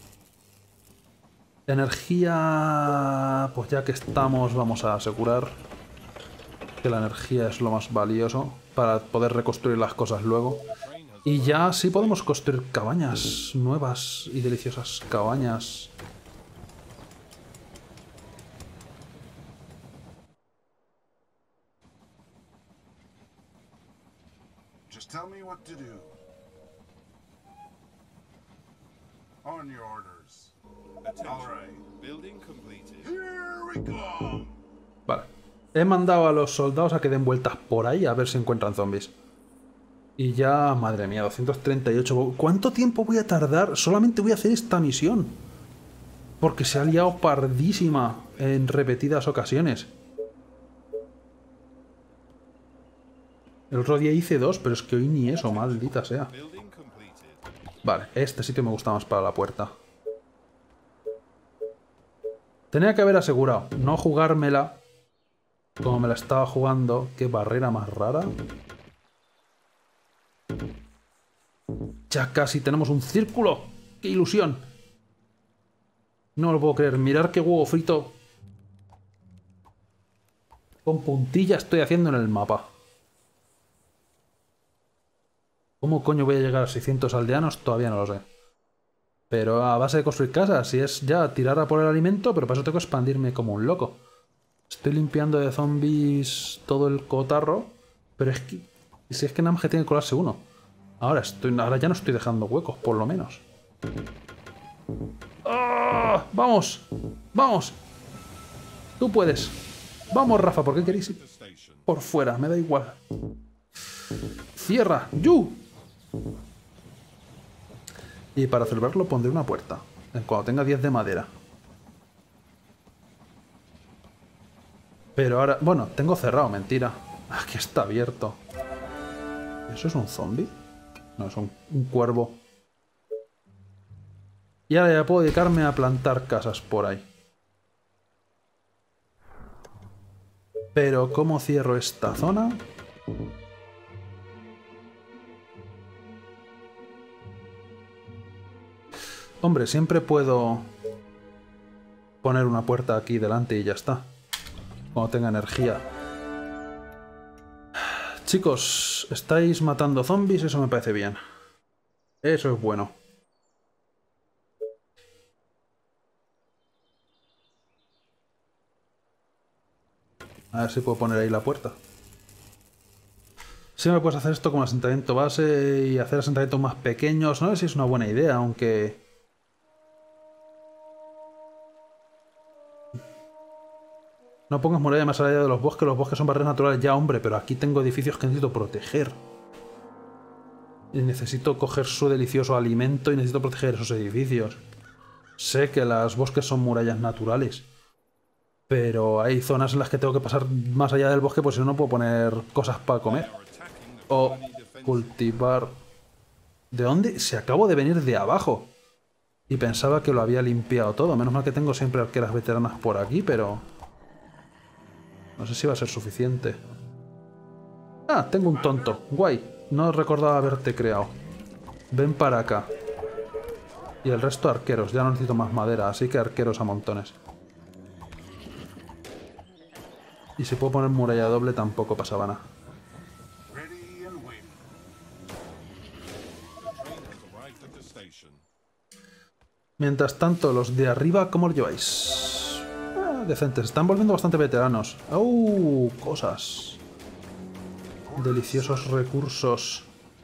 Energía... Pues ya que estamos, vamos a asegurar que la energía es lo más valioso para poder reconstruir las cosas luego. Y ya sí podemos construir cabañas nuevas y deliciosas cabañas. Just tell me what to do. On your orders. Attention. All right. Building completed. Here we come. Vale. He mandado a los soldados a que den vueltas por ahí a ver si encuentran zombies. Y ya, madre mía, 238. ¿Cuánto tiempo voy a tardar? Solamente voy a hacer esta misión. Porque se ha liado pardísima en repetidas ocasiones. El otro día hice 2, pero es que hoy ni eso, maldita sea. Building completed. Vale, este sitio me gusta más para la puerta. Tenía que haber asegurado no jugármela como me la estaba jugando. Qué barrera más rara. Ya casi tenemos un círculo. ¡Qué ilusión! No lo puedo creer. Mirar qué huevo frito con puntilla estoy haciendo en el mapa. ¿Cómo coño voy a llegar a 600 aldeanos? Todavía no lo sé. Pero a base de construir casas, si es ya tirar a por el alimento, pero para eso tengo que expandirme como un loco. Estoy limpiando de zombies todo el cotarro, pero es que... Si es que nada más que tiene que colarse uno. Ahora ya no estoy dejando huecos, por lo menos. ¡Ah! ¡Vamos! ¡Vamos! Tú puedes. Vamos, Rafa, ¿por qué queréis ir The station. por fuera? Me da igual. ¡Cierra! ¡Yu! Y para celebrarlo pondré una puerta. Cuando tenga 10 de madera. Pero ahora... Bueno, tengo cerrado, mentira. Aquí está abierto. ¿Eso es un zombie? No, es un cuervo. Y ahora ya puedo dedicarme a plantar casas por ahí. Pero ¿cómo cierro esta zona? Hombre, siempre puedo poner una puerta aquí delante y ya está. Cuando tenga energía. Chicos, estáis matando zombies, eso me parece bien. Eso es bueno. A ver si puedo poner ahí la puerta. Siempre puedes hacer esto como asentamiento base y hacer asentamientos más pequeños. No sé si es una buena idea, aunque... No pongas muralla más allá de los bosques son barreras naturales. Ya, hombre, pero aquí tengo edificios que necesito proteger. Y necesito coger su delicioso alimento y necesito proteger esos edificios. Sé que los bosques son murallas naturales. Pero hay zonas en las que tengo que pasar más allá del bosque, pues si no, no puedo poner cosas para comer. They are attacking the O colony defense. cultivar... ¿De dónde? Se acabo de venir de abajo. Y pensaba que lo había limpiado todo. Menos mal que tengo siempre arqueras veteranas por aquí, pero... No sé si va a ser suficiente. Ah, tengo un tonto. Guay. No recordaba haberte creado. Ven para acá. Y el resto arqueros. Ya no necesito más madera, así que arqueros a montones. Y si puedo poner muralla doble tampoco pasaba nada. Ready and waiting. The train has arrived at the station. Mientras tanto, los de arriba, ¿cómo lo lleváis? Decentes. Están volviendo bastante veteranos. Cosas. Deliciosos recursos.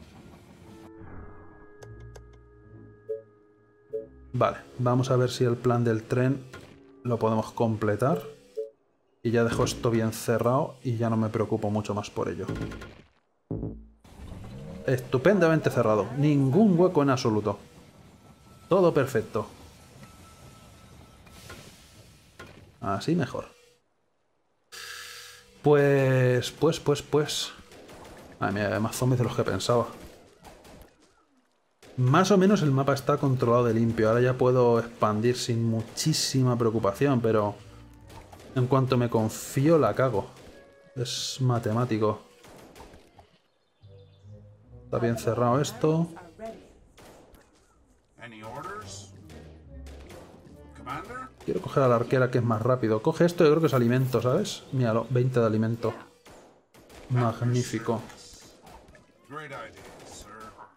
Vale, vamos a ver si el plan del tren lo podemos completar. Y ya dejo esto bien cerrado y ya no me preocupo mucho más por ello. Estupendamente cerrado. Ningún hueco en absoluto. Todo perfecto. Así mejor. Pues... Ay, mira, hay más zombies de los que pensaba. Más o menos el mapa está controlado de limpio. Ahora ya puedo expandir sin muchísima preocupación, pero... En cuanto me confío, la cago. Es matemático. Está bien cerrado esto. Are ready. Any orders? Commander? Quiero coger a la arquera que es más rápido. Coge esto, yo creo que es alimento, ¿sabes? Míralo, 20 de alimento. Magnífico. Great idea, sir.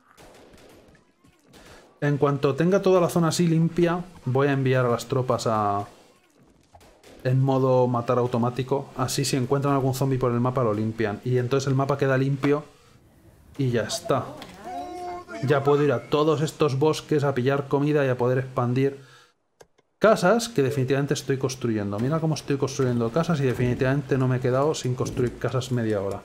En cuanto tenga toda la zona así limpia, voy a enviar a las tropas a... en modo matar automático. Así si encuentran algún zombie por el mapa lo limpian. Y entonces el mapa queda limpio y ya está. Ya puedo ir a todos estos bosques a pillar comida y a poder expandir Casas que definitivamente estoy construyendo. Mira cómo estoy construyendo casas y definitivamente no me he quedado sin construir casas media hora.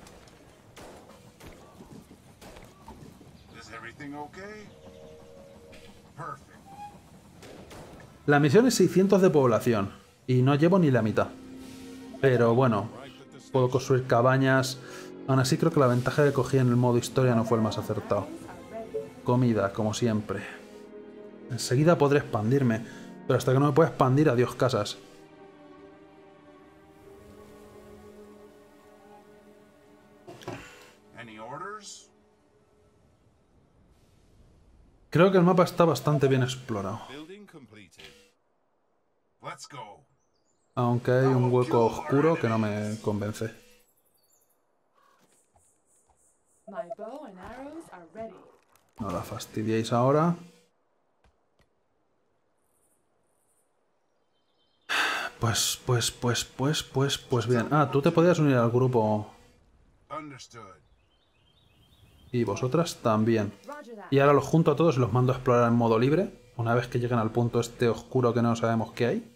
Is everything okay? Perfect. La misión es 600 de población y no llevo ni la mitad. Pero bueno, puedo construir cabañas. Aún así creo que la ventaja que cogí en el modo historia no fue el más acertado. Comida, como siempre. Enseguida podré expandirme, pero hasta que no me pueda expandir, adiós casas. Any orders? Creo que el mapa está bastante bien explorado. Building completed. Let's go. Aunque hay un hueco oscuro que no me convence. My bow and arrows are ready. No la fastidiéis ahora. Pues bien. Ah, tú te podías unir al grupo. Understood. Y vosotras también. Roger that. Y ahora los junto a todos y los mando a explorar en modo libre. Una vez que lleguen al punto este oscuro que no sabemos qué hay.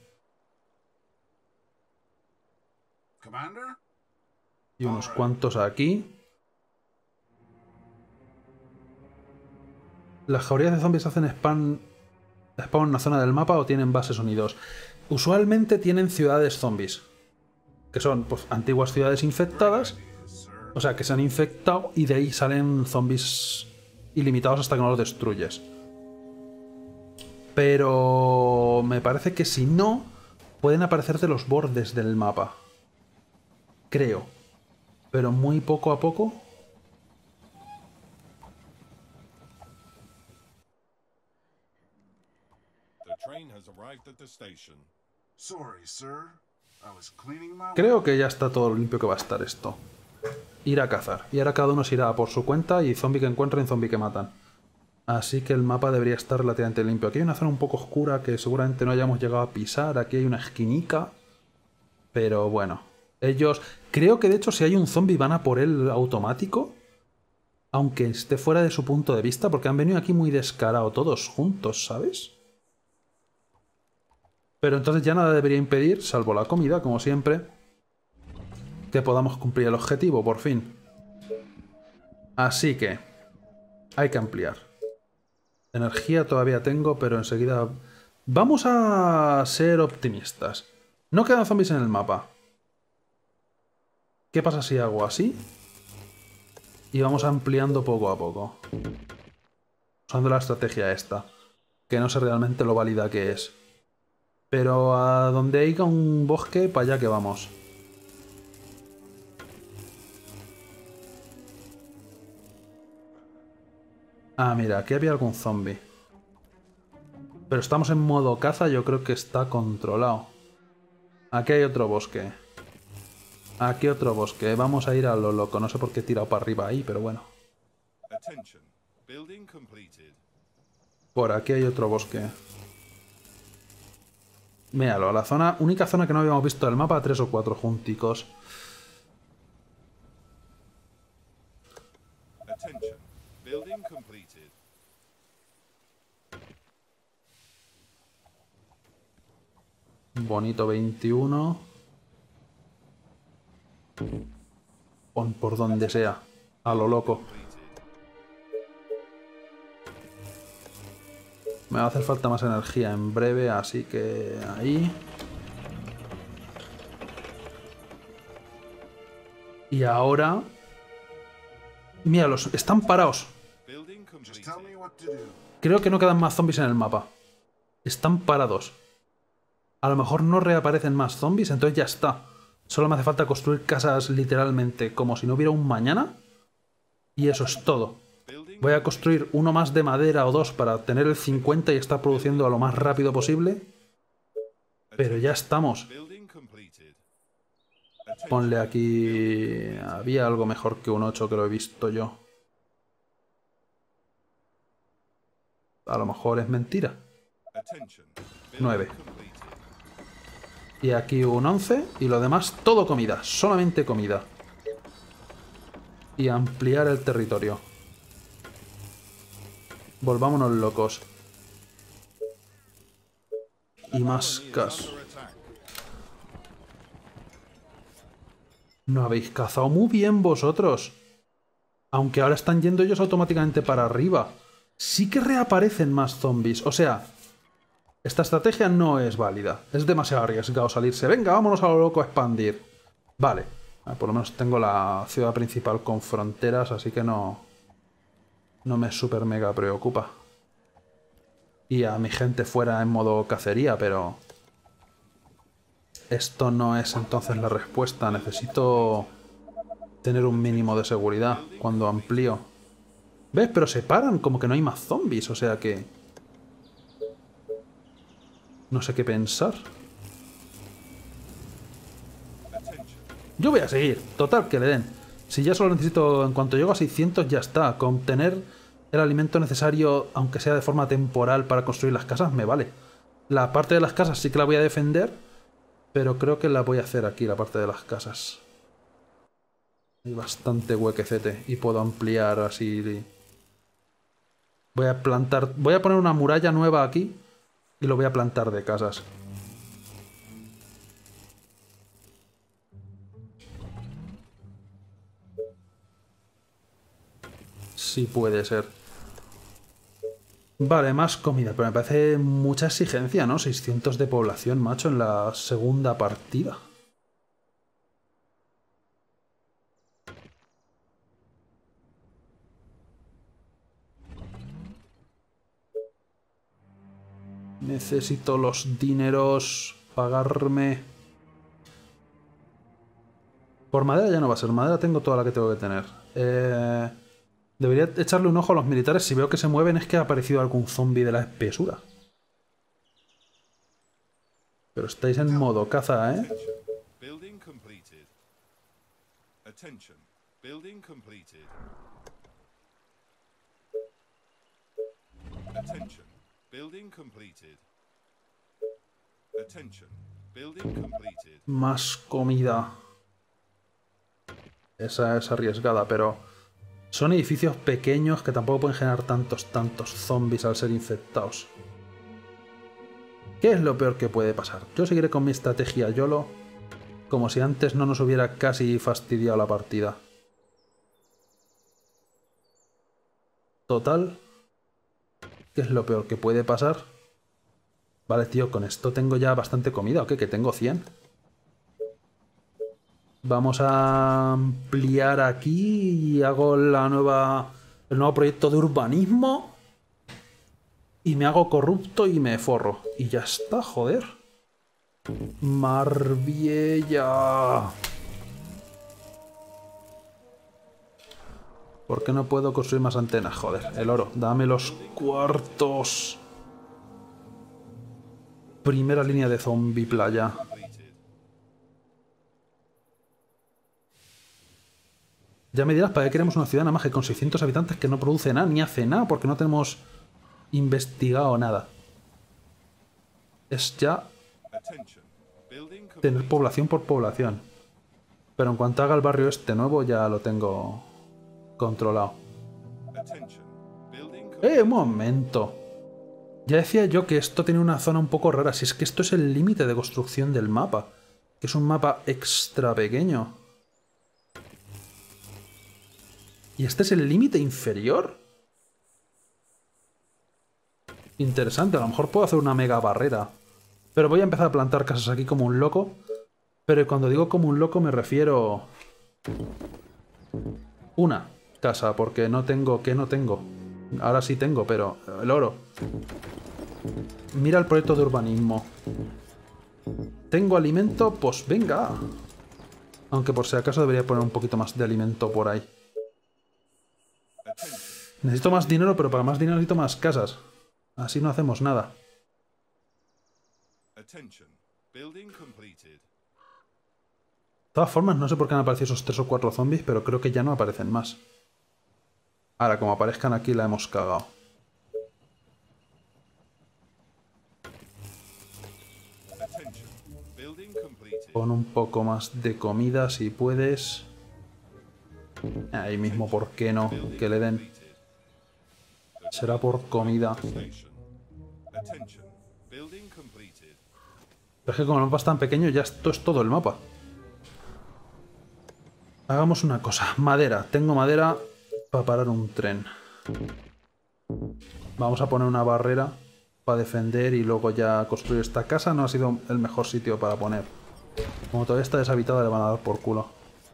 Commander? Y unos cuantos aquí. ¿Las jaurías de zombies hacen spawn en la zona del mapa o tienen bases unidos? Usualmente tienen ciudades zombies. Que son pues, antiguas ciudades infectadas. Yes, sir. O sea, que se han infectado y de ahí salen zombies ilimitados hasta que no los destruyes. Pero me parece que si no, pueden aparecerte los bordes del mapa. Creo. Pero muy poco a poco. The train has arrived at the station. Sorry, sir. I was cleaning my Creo que ya está todo lo limpio que va a estar esto. Ir a cazar. Y ahora cada uno se irá por su cuenta y zombie que encuentren, zombie que matan. Así que el mapa debería estar relativamente limpio. Aquí hay una zona un poco oscura que seguramente no hayamos llegado a pisar. Aquí hay una esquinica. Pero bueno. Ellos... Creo que de hecho si hay un zombie van a por él automático. Aunque esté fuera de su punto de vista. Porque han venido aquí muy descarados todos juntos, ¿sabes? Pero entonces ya nada debería impedir, salvo la comida, como siempre, que podamos cumplir el objetivo, por fin. Así que... hay que ampliar. Energía todavía tengo, pero enseguida... Vamos a ser optimistas. No quedan zombies en el mapa. ¿Qué pasa si hago así? Y vamos ampliando poco a poco. Usando la estrategia esta. Que no sé realmente lo válida que es. Pero a donde haya un bosque, para allá que vamos. Ah, mira, aquí había algún zombie. Pero estamos en modo caza, yo creo que está controlado. Aquí hay otro bosque. Aquí otro bosque. Vamos a ir a lo loco. No sé por qué he tirado para arriba ahí, pero bueno. Attention. Building completed. Por aquí hay otro bosque. Míralo, la zona, única zona que no habíamos visto del mapa, 3 o 4 junticos. Attention. Building completed. Bonito 21. Pon por donde sea. A lo loco. Me va a hacer falta más energía en breve, así que ahí. Y ahora... Míralos, están parados. Building Just completed. tell me what to do. Creo que no quedan más zombies en el mapa. Están parados. A lo mejor no reaparecen más zombies, entonces ya está. Solo me hace falta construir casas literalmente como si no hubiera un mañana. Y eso es todo. Building Voy a construir uno más de madera o dos para tener el 50 y estar produciendo a lo más rápido posible. Pero ya estamos. Building completed. Ponle aquí... Había algo mejor que un 8 que lo he visto yo. A lo mejor es mentira. Attention. 9. Completed. Y aquí un 11. Y lo demás todo comida. Solamente comida. Y ampliar el territorio. Volvámonos locos. Y más casas. Under attack. No habéis cazado muy bien vosotros. Aunque ahora están yendo ellos automáticamente para arriba. Sí que reaparecen más zombies. O sea, esta estrategia no es válida. Es demasiado arriesgado salirse. Venga, vámonos a lo loco a expandir. Vale. Por lo menos tengo la ciudad principal con fronteras, así que no me super mega preocupa. Y a mi gente fuera en modo cacería, pero esto no es entonces la respuesta. Necesito tener un mínimo de seguridad cuando amplío. ¿Ves? Pero se paran, como que no hay más zombies, o sea que no sé qué pensar. Yo voy a seguir, total, que le den. Si ya solo necesito, en cuanto llego a 600 ya está. Con tener el alimento necesario, aunque sea de forma temporal, para construir las casas, me vale. La parte de las casas sí que la voy a defender, pero creo que la voy a hacer aquí, la parte de las casas. Hay bastante huequecete y puedo ampliar así. Voy a plantar, voy a poner una muralla nueva aquí y lo voy a plantar de casas. Sí puede ser. Vale, más comida, pero me parece mucha exigencia, ¿no? 600 de población, macho, en la segunda partida. Necesito los dineros, pagarme. Por madera ya no va a ser, madera tengo toda la que tengo que tener. Debería echarle un ojo a los militares. Si veo que se mueven es que ha aparecido algún zombie de la espesura. Pero estáis en modo caza, ¿eh? Building completed. Attention. Building completed. Attention. Building completed. Attention. Building completed. Más comida. Esa es arriesgada, pero son edificios pequeños que tampoco pueden generar tantos zombies al ser infectados. ¿Qué es lo peor que puede pasar? Yo seguiré con mi estrategia YOLO, como si antes no nos hubiera casi fastidiado la partida. Total, ¿qué es lo peor que puede pasar? Vale, tío, con esto tengo ya bastante comida, ¿o qué? Que tengo 100. Vamos a ampliar aquí y hago el nuevo proyecto de urbanismo. Y me hago corrupto y me forro. Y ya está, joder. Marbella. ¿Por qué no puedo construir más antenas? Joder, el oro. Dame los cuartos. Primera línea de zombie playa. Ya me dirás, ¿para qué queremos una ciudad nada más que con 600 habitantes que no produce nada ni hace nada? Porque no tenemos investigado nada. Es ya tener población por población. Pero en cuanto haga el barrio este nuevo ya lo tengo controlado. Un momento. Ya decía yo que esto tiene una zona un poco rara. Si es que esto es el límite de construcción del mapa. Que es un mapa extra pequeño. ¿Y este es el límite inferior? Interesante, a lo mejor puedo hacer una mega barrera. Pero voy a empezar a plantar casas aquí como un loco. Pero cuando digo como un loco me refiero... Una casa, porque no tengo... ¿Qué no tengo? Ahora sí tengo, pero... El oro. Mira el proyecto de urbanismo. ¿Tengo alimento? Pues venga. Aunque por si acaso debería poner un poquito más de alimento por ahí. Necesito más dinero, pero para más dinero necesito más casas. Así no hacemos nada. De todas formas, no sé por qué han aparecido esos 3 o 4 zombies, pero creo que ya no aparecen más. Ahora, como aparezcan aquí, la hemos cagado. Pon un poco más de comida si puedes. Ahí mismo, ¿por qué no? Que le den. Será por comida. Pero es que como el mapa es tan pequeño, ya esto es todo el mapa. Hagamos una cosa. Madera. Tengo madera para parar un tren. Vamos a poner una barrera para defender y luego ya construir esta casa. No ha sido el mejor sitio para poner. Como todavía está deshabitada, le van a dar por culo.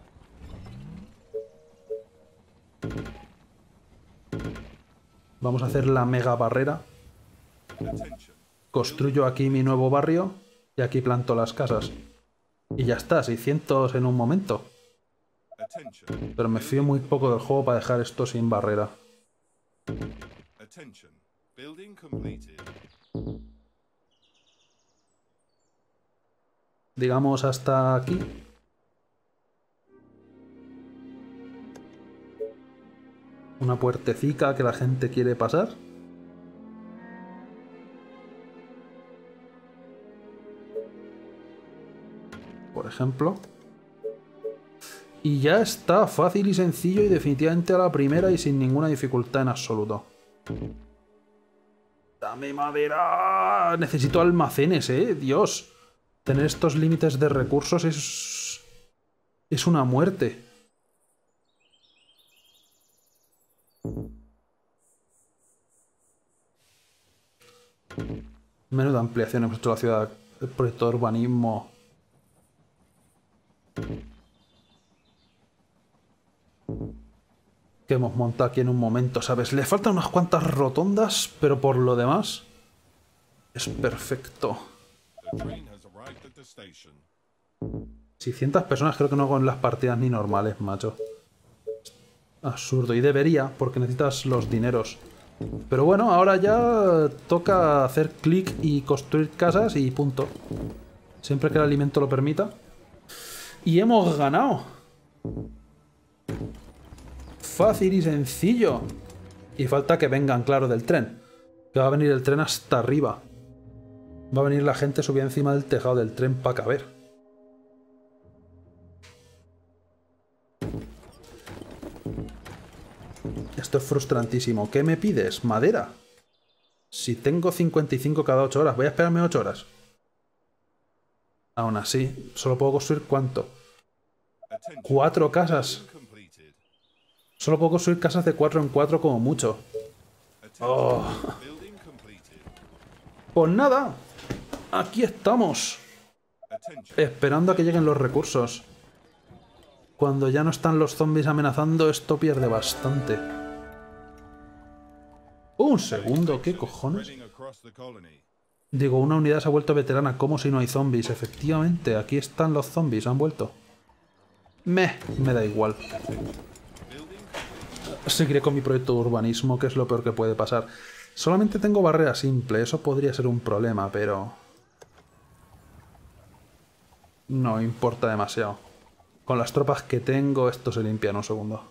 Vamos a hacer la mega barrera. Attention. Construyo aquí mi nuevo barrio y aquí planto las casas. Y ya está, 600 en un momento. Attention. Pero me fío muy poco del juego para dejar esto sin barrera. Attention. Building completed. Digamos hasta aquí. Una puertecica que la gente quiere pasar. Por ejemplo. Y ya está, fácil y sencillo y definitivamente a la primera y sin ninguna dificultad en absoluto. ¡Dame madera! Necesito almacenes, Dios. Tener estos límites de recursos es una muerte. Menuda ampliación hemos hecho la ciudad. El proyecto de urbanismo. Que hemos montado aquí en un momento, ¿sabes? Le faltan unas cuantas rotondas, pero por lo demás es perfecto. The train has arrived at the station. 600 personas creo que no hago en las partidas ni normales, macho. Absurdo. Y debería, porque necesitas los dineros. Pero bueno, ahora ya toca hacer clic y construir casas y punto. Siempre que el alimento lo permita. Y hemos ganado. Fácil y sencillo. Y falta que vengan, claro, del tren. Que va a venir el tren hasta arriba. Va a venir la gente subida encima del tejado del tren para caber. Esto es frustrantísimo. ¿Qué me pides? ¿Madera? Si tengo 55 cada 8 horas, voy a esperarme 8 horas. Aún así, solo puedo construir ¿cuánto? Attention. 4 casas. Building completed. Solo puedo construir casas de 4 en 4 como mucho. Oh. Building completed. Pues nada. Aquí estamos. Attention. Esperando a que lleguen los recursos. Cuando ya no están los zombies amenazando, esto pierde bastante. Un segundo, ¿qué cojones? Spreading across the colony. Digo, una unidad se ha vuelto veterana, como si no hay zombies. Efectivamente, aquí están los zombies, han vuelto. Me da igual. Seguiré con mi proyecto de urbanismo, que es lo peor que puede pasar. Solamente tengo barrera simple, eso podría ser un problema, pero... no importa demasiado. Con las tropas que tengo, esto se limpia en un segundo.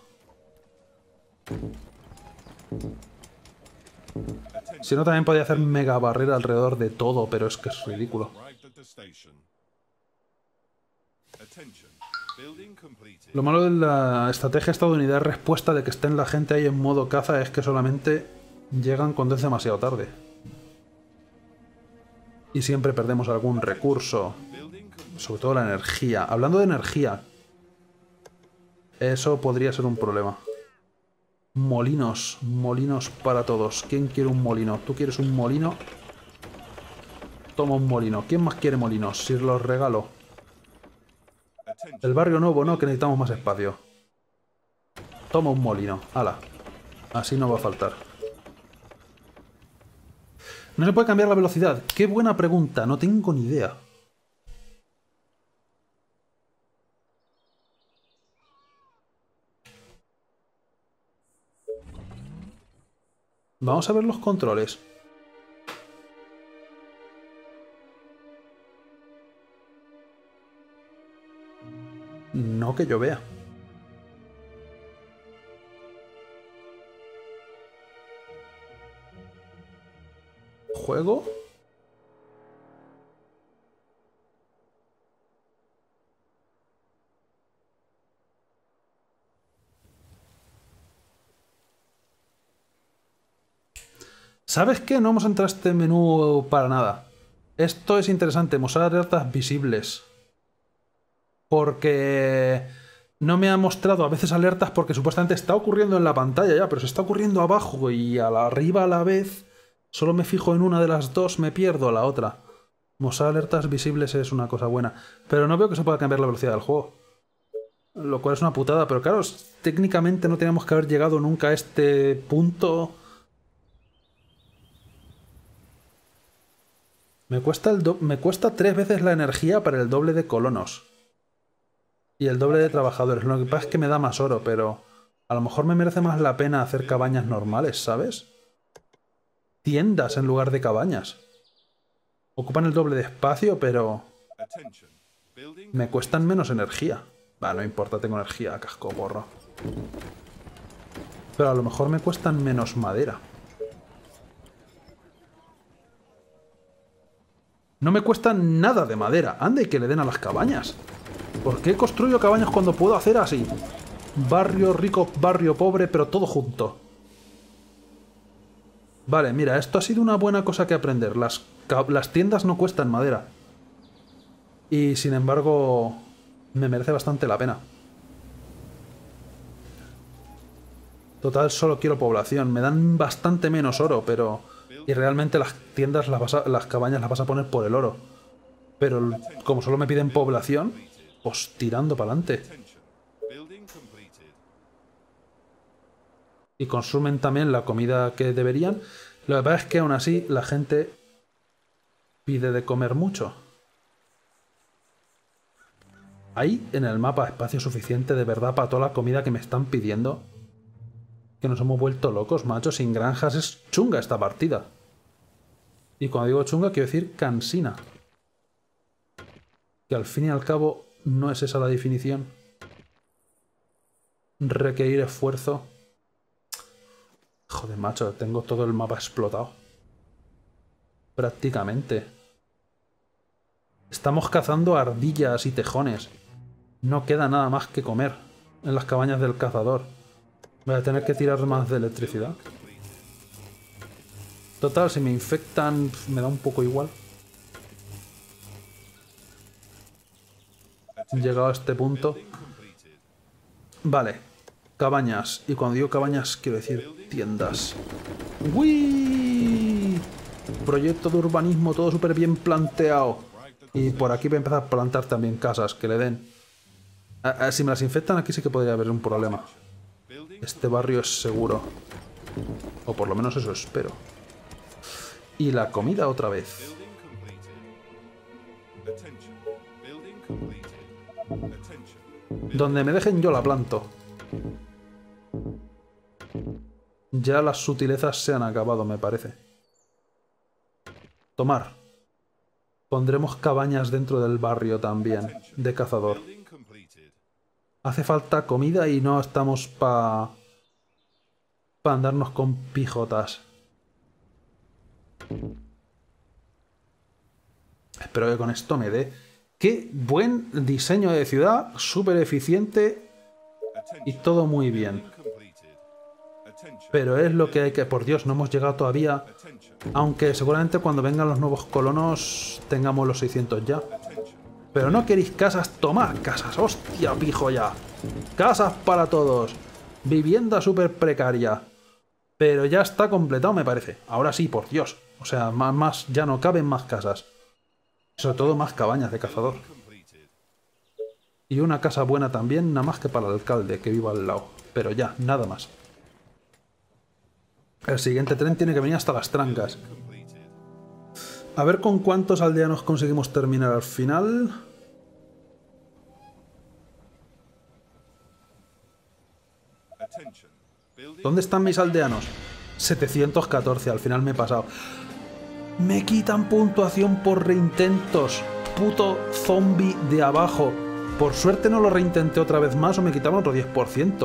Si no, también podría hacer mega barrera alrededor de todo, pero es que es ridículo. Arrived at the station. Attention. Building completed. Lo malo de la estrategia estadounidense de respuesta de que estén la gente ahí en modo caza es que solamente llegan cuando es demasiado tarde. Y siempre perdemos algún recurso, Building completed. sobre todo la energía. Hablando de energía, eso podría ser un problema. Molinos, molinos para todos. ¿Quién quiere un molino? ¿Tú quieres un molino? Toma un molino. ¿Quién más quiere molinos? Si os los regalo. Attention. El barrio nuevo no, que necesitamos más espacio. Toma un molino. Hala. Así no va a faltar. No se puede cambiar la velocidad. Qué buena pregunta. No tengo ni idea. Vamos a ver los controles. No que yo vea. ¿Juego? ¿Sabes qué? No hemos entrado a este menú para nada. Esto es interesante, mostrar alertas visibles. Porque no me ha mostrado a veces alertas porque supuestamente está ocurriendo en la pantalla ya, pero se está ocurriendo abajo y arriba a la vez. Solo me fijo en una de las dos, me pierdo la otra. Mostrar alertas visibles es una cosa buena. Pero no veo que se pueda cambiar la velocidad del juego. Lo cual es una putada, pero claro, técnicamente no teníamos que haber llegado nunca a este punto. Me cuesta 3 veces la energía para el doble de colonos. Y el doble de trabajadores. Lo que pasa es que me da más oro, pero a lo mejor me merece más la pena hacer cabañas normales, ¿sabes? Tiendas en lugar de cabañas. Ocupan el doble de espacio, pero Attention. Building. me cuestan menos energía. Va, no importa, tengo energía, casco porro. Pero a lo mejor me cuestan menos madera. No me cuestan nada de madera. Anda y que le den a las cabañas. ¿Por qué construyo cabañas cuando puedo hacer así? Barrio rico, barrio pobre, pero todo junto. Vale, mira, esto ha sido una buena cosa que aprender. Las tiendas no cuestan madera. Y sin embargo, me merece bastante la pena. Total, solo quiero población. Me dan bastante menos oro, pero... Y realmente las tiendas, las cabañas las vas a poner por el oro. Pero como solo me piden población, pues tirando para adelante. Attention. Building completed. Y consumen también la comida que deberían. Lo que pasa es que aún así la gente pide de comer mucho. ¿Hay en el mapa espacio suficiente de verdad para toda la comida que me están pidiendo? Que nos hemos vuelto locos, macho. Sin granjas es chunga esta partida. Y cuando digo chunga quiero decir cansina. Que al fin y al cabo no es esa la definición. Requerir esfuerzo. Joder, macho, tengo todo el mapa explotado. Prácticamente. Estamos cazando ardillas y tejones. No queda nada más que comer en las cabañas del cazador. Voy a tener que tirar más de electricidad. Total, si me infectan, me da un poco igual. Llegado a este punto. Vale, cabañas. Y cuando digo cabañas, quiero decir tiendas. ¡Uy! Proyecto de urbanismo, todo súper bien planteado. Y por aquí voy a empezar a plantar también casas que le den. Si me las infectan, aquí sí que podría haber un problema. Este barrio es seguro. O por lo menos eso espero. Y la comida otra vez. Donde me dejen yo la planto. Ya las sutilezas se han acabado, me parece. Tomar. Pondremos cabañas dentro del barrio también, de cazador. Hace falta comida y no estamos pa andarnos con pijotas. Espero que con esto me dé. ¡Qué buen diseño de ciudad! Súper eficiente y todo muy bien. Pero es lo que hay que... Por Dios, no hemos llegado todavía. Aunque seguramente cuando vengan los nuevos colonos tengamos los 600 ya. Pero no queréis casas, tomad casas. ¡Hostia, pijo ya! Casas para todos. Vivienda súper precaria. Pero ya está completado, me parece. Ahora sí, por Dios. O sea, más ya no caben más casas. Sobre todo más cabañas de cazador. Y una casa buena también, nada más que para el alcalde que viva al lado. Pero ya, nada más. El siguiente tren tiene que venir hasta las trancas. A ver con cuántos aldeanos conseguimos terminar al final. ¿Dónde están mis aldeanos? 714, al final me he pasado. Me quitan puntuación por reintentos. Puto zombie de abajo. Por suerte no lo reintenté otra vez más o me quitaban otro 10%.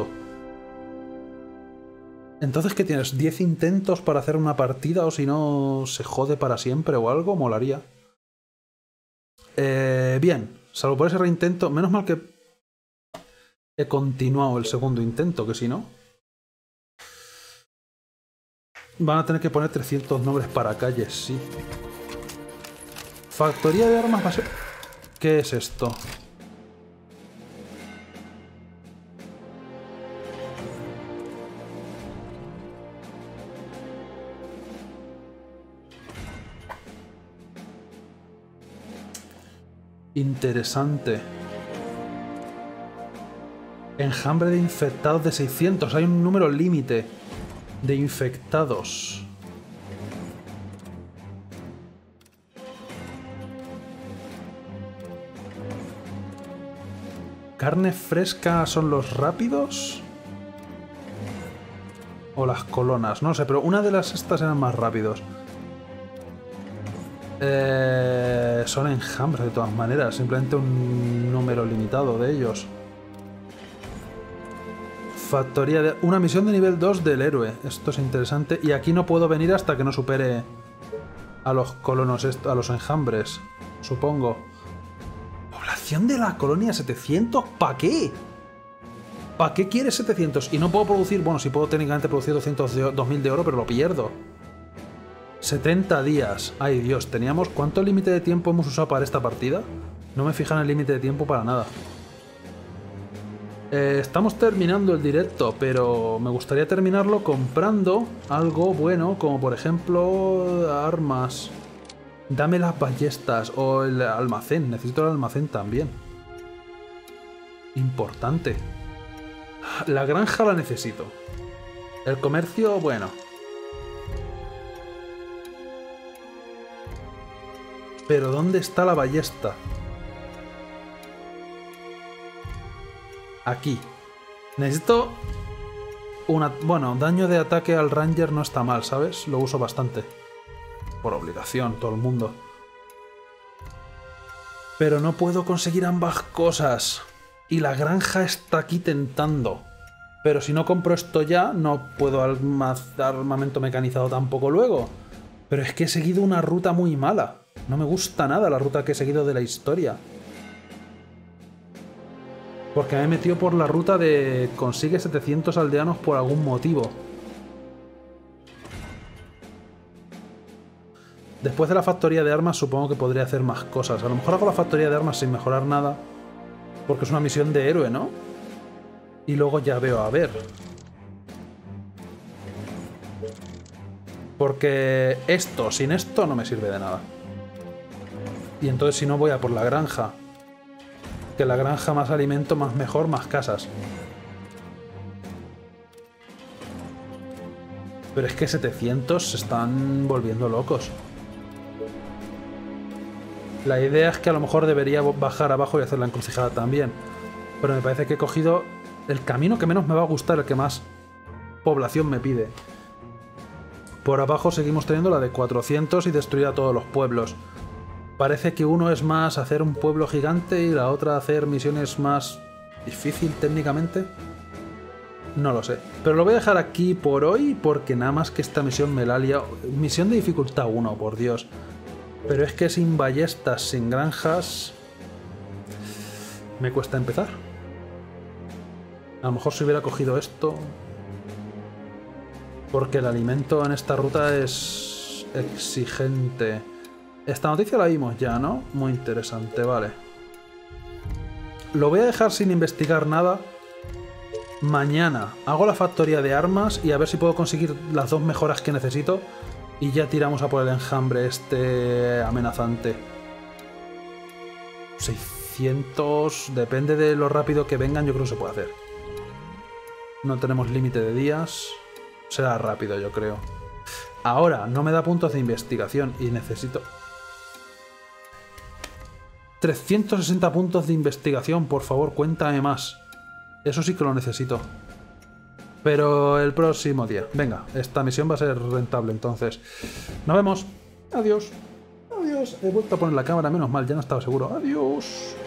Entonces, ¿qué tienes? ¿10 intentos para hacer una partida o si no se jode para siempre o algo? Molaría. Bien, salvo por ese reintento. Menos mal que he continuado el segundo intento, que si no... Van a tener que poner 300 nombres para calles, sí. Factoría de armas va a ser... ¿Qué es esto? Interesante. Enjambre de infectados de 600. Hay un número límite de infectados. ¿Carne fresca son los rápidos? O las colonas, no sé, pero una de las estas eran más rápidos. Son enjambres de todas maneras, simplemente un número limitado de ellos. Factoría de... Una misión de nivel 2 del héroe. Esto es interesante. Y aquí no puedo venir hasta que no supere a los colonos, a los enjambres, supongo. Población de la colonia 700. ¿Para qué? ¿Para qué quieres 700? Y no puedo producir... Bueno, sí puedo técnicamente producir 2000 de oro, pero lo pierdo. 70 días. Ay, Dios. ¿Teníamos... ¿Cuánto límite de tiempo hemos usado para esta partida? No me fijan en el límite de tiempo para nada. Estamos terminando el directo, pero me gustaría terminarlo comprando algo bueno, como por ejemplo armas. Dame las ballestas o el almacén. Necesito el almacén también. Importante. La granja la necesito. El comercio, bueno. Pero ¿dónde está la ballesta? Aquí. Necesito una... Bueno, daño de ataque al Ranger no está mal, ¿sabes? Lo uso bastante. Por obligación, todo el mundo. Pero no puedo conseguir ambas cosas. Y la granja está aquí tentando. Pero si no compro esto ya, no puedo armamento mecanizado tampoco luego. Pero es que he seguido una ruta muy mala. No me gusta nada la ruta que he seguido de la historia. Porque me he metido por la ruta de consigue 700 aldeanos por algún motivo. Después de la factoría de armas supongo que podría hacer más cosas. A lo mejor hago la factoría de armas sin mejorar nada. Porque es una misión de héroe, ¿no? Y luego ya veo a ver. Porque esto, sin esto, no me sirve de nada. Y entonces si no voy a por la granja. Que la granja más alimento, más mejor, más casas. Pero es que 700 se están volviendo locos. La idea es que a lo mejor debería bajar abajo y hacer la encrucijada también. Pero me parece que he cogido el camino que menos me va a gustar, el que más población me pide. Por abajo seguimos teniendo la de 400 y destruir a todos los pueblos. Parece que uno es más hacer un pueblo gigante y la otra hacer misiones más difícil técnicamente. No lo sé. Pero lo voy a dejar aquí por hoy porque nada más que esta misión me la ha liado. Misión de dificultad 1, por Dios. Pero es que sin ballestas, sin granjas... me cuesta empezar. A lo mejor si hubiera cogido esto... porque el alimento en esta ruta es exigente. Esta noticia la vimos ya, ¿no? Muy interesante, vale. Lo voy a dejar sin investigar nada. Mañana hago la factoría de armas y a ver si puedo conseguir las 2 mejoras que necesito. Y ya tiramos a por el enjambre este amenazante. 600... Depende de lo rápido que vengan, yo creo que se puede hacer. No tenemos límite de días. Será rápido, yo creo. Ahora, no me da puntos de investigación y necesito... 360 puntos de investigación, por favor, cuéntame más. Eso sí que lo necesito. Pero el próximo día. Venga, esta misión va a ser rentable, entonces. Nos vemos. Adiós. Adiós. He vuelto a poner la cámara, menos mal, ya no estaba seguro. Adiós.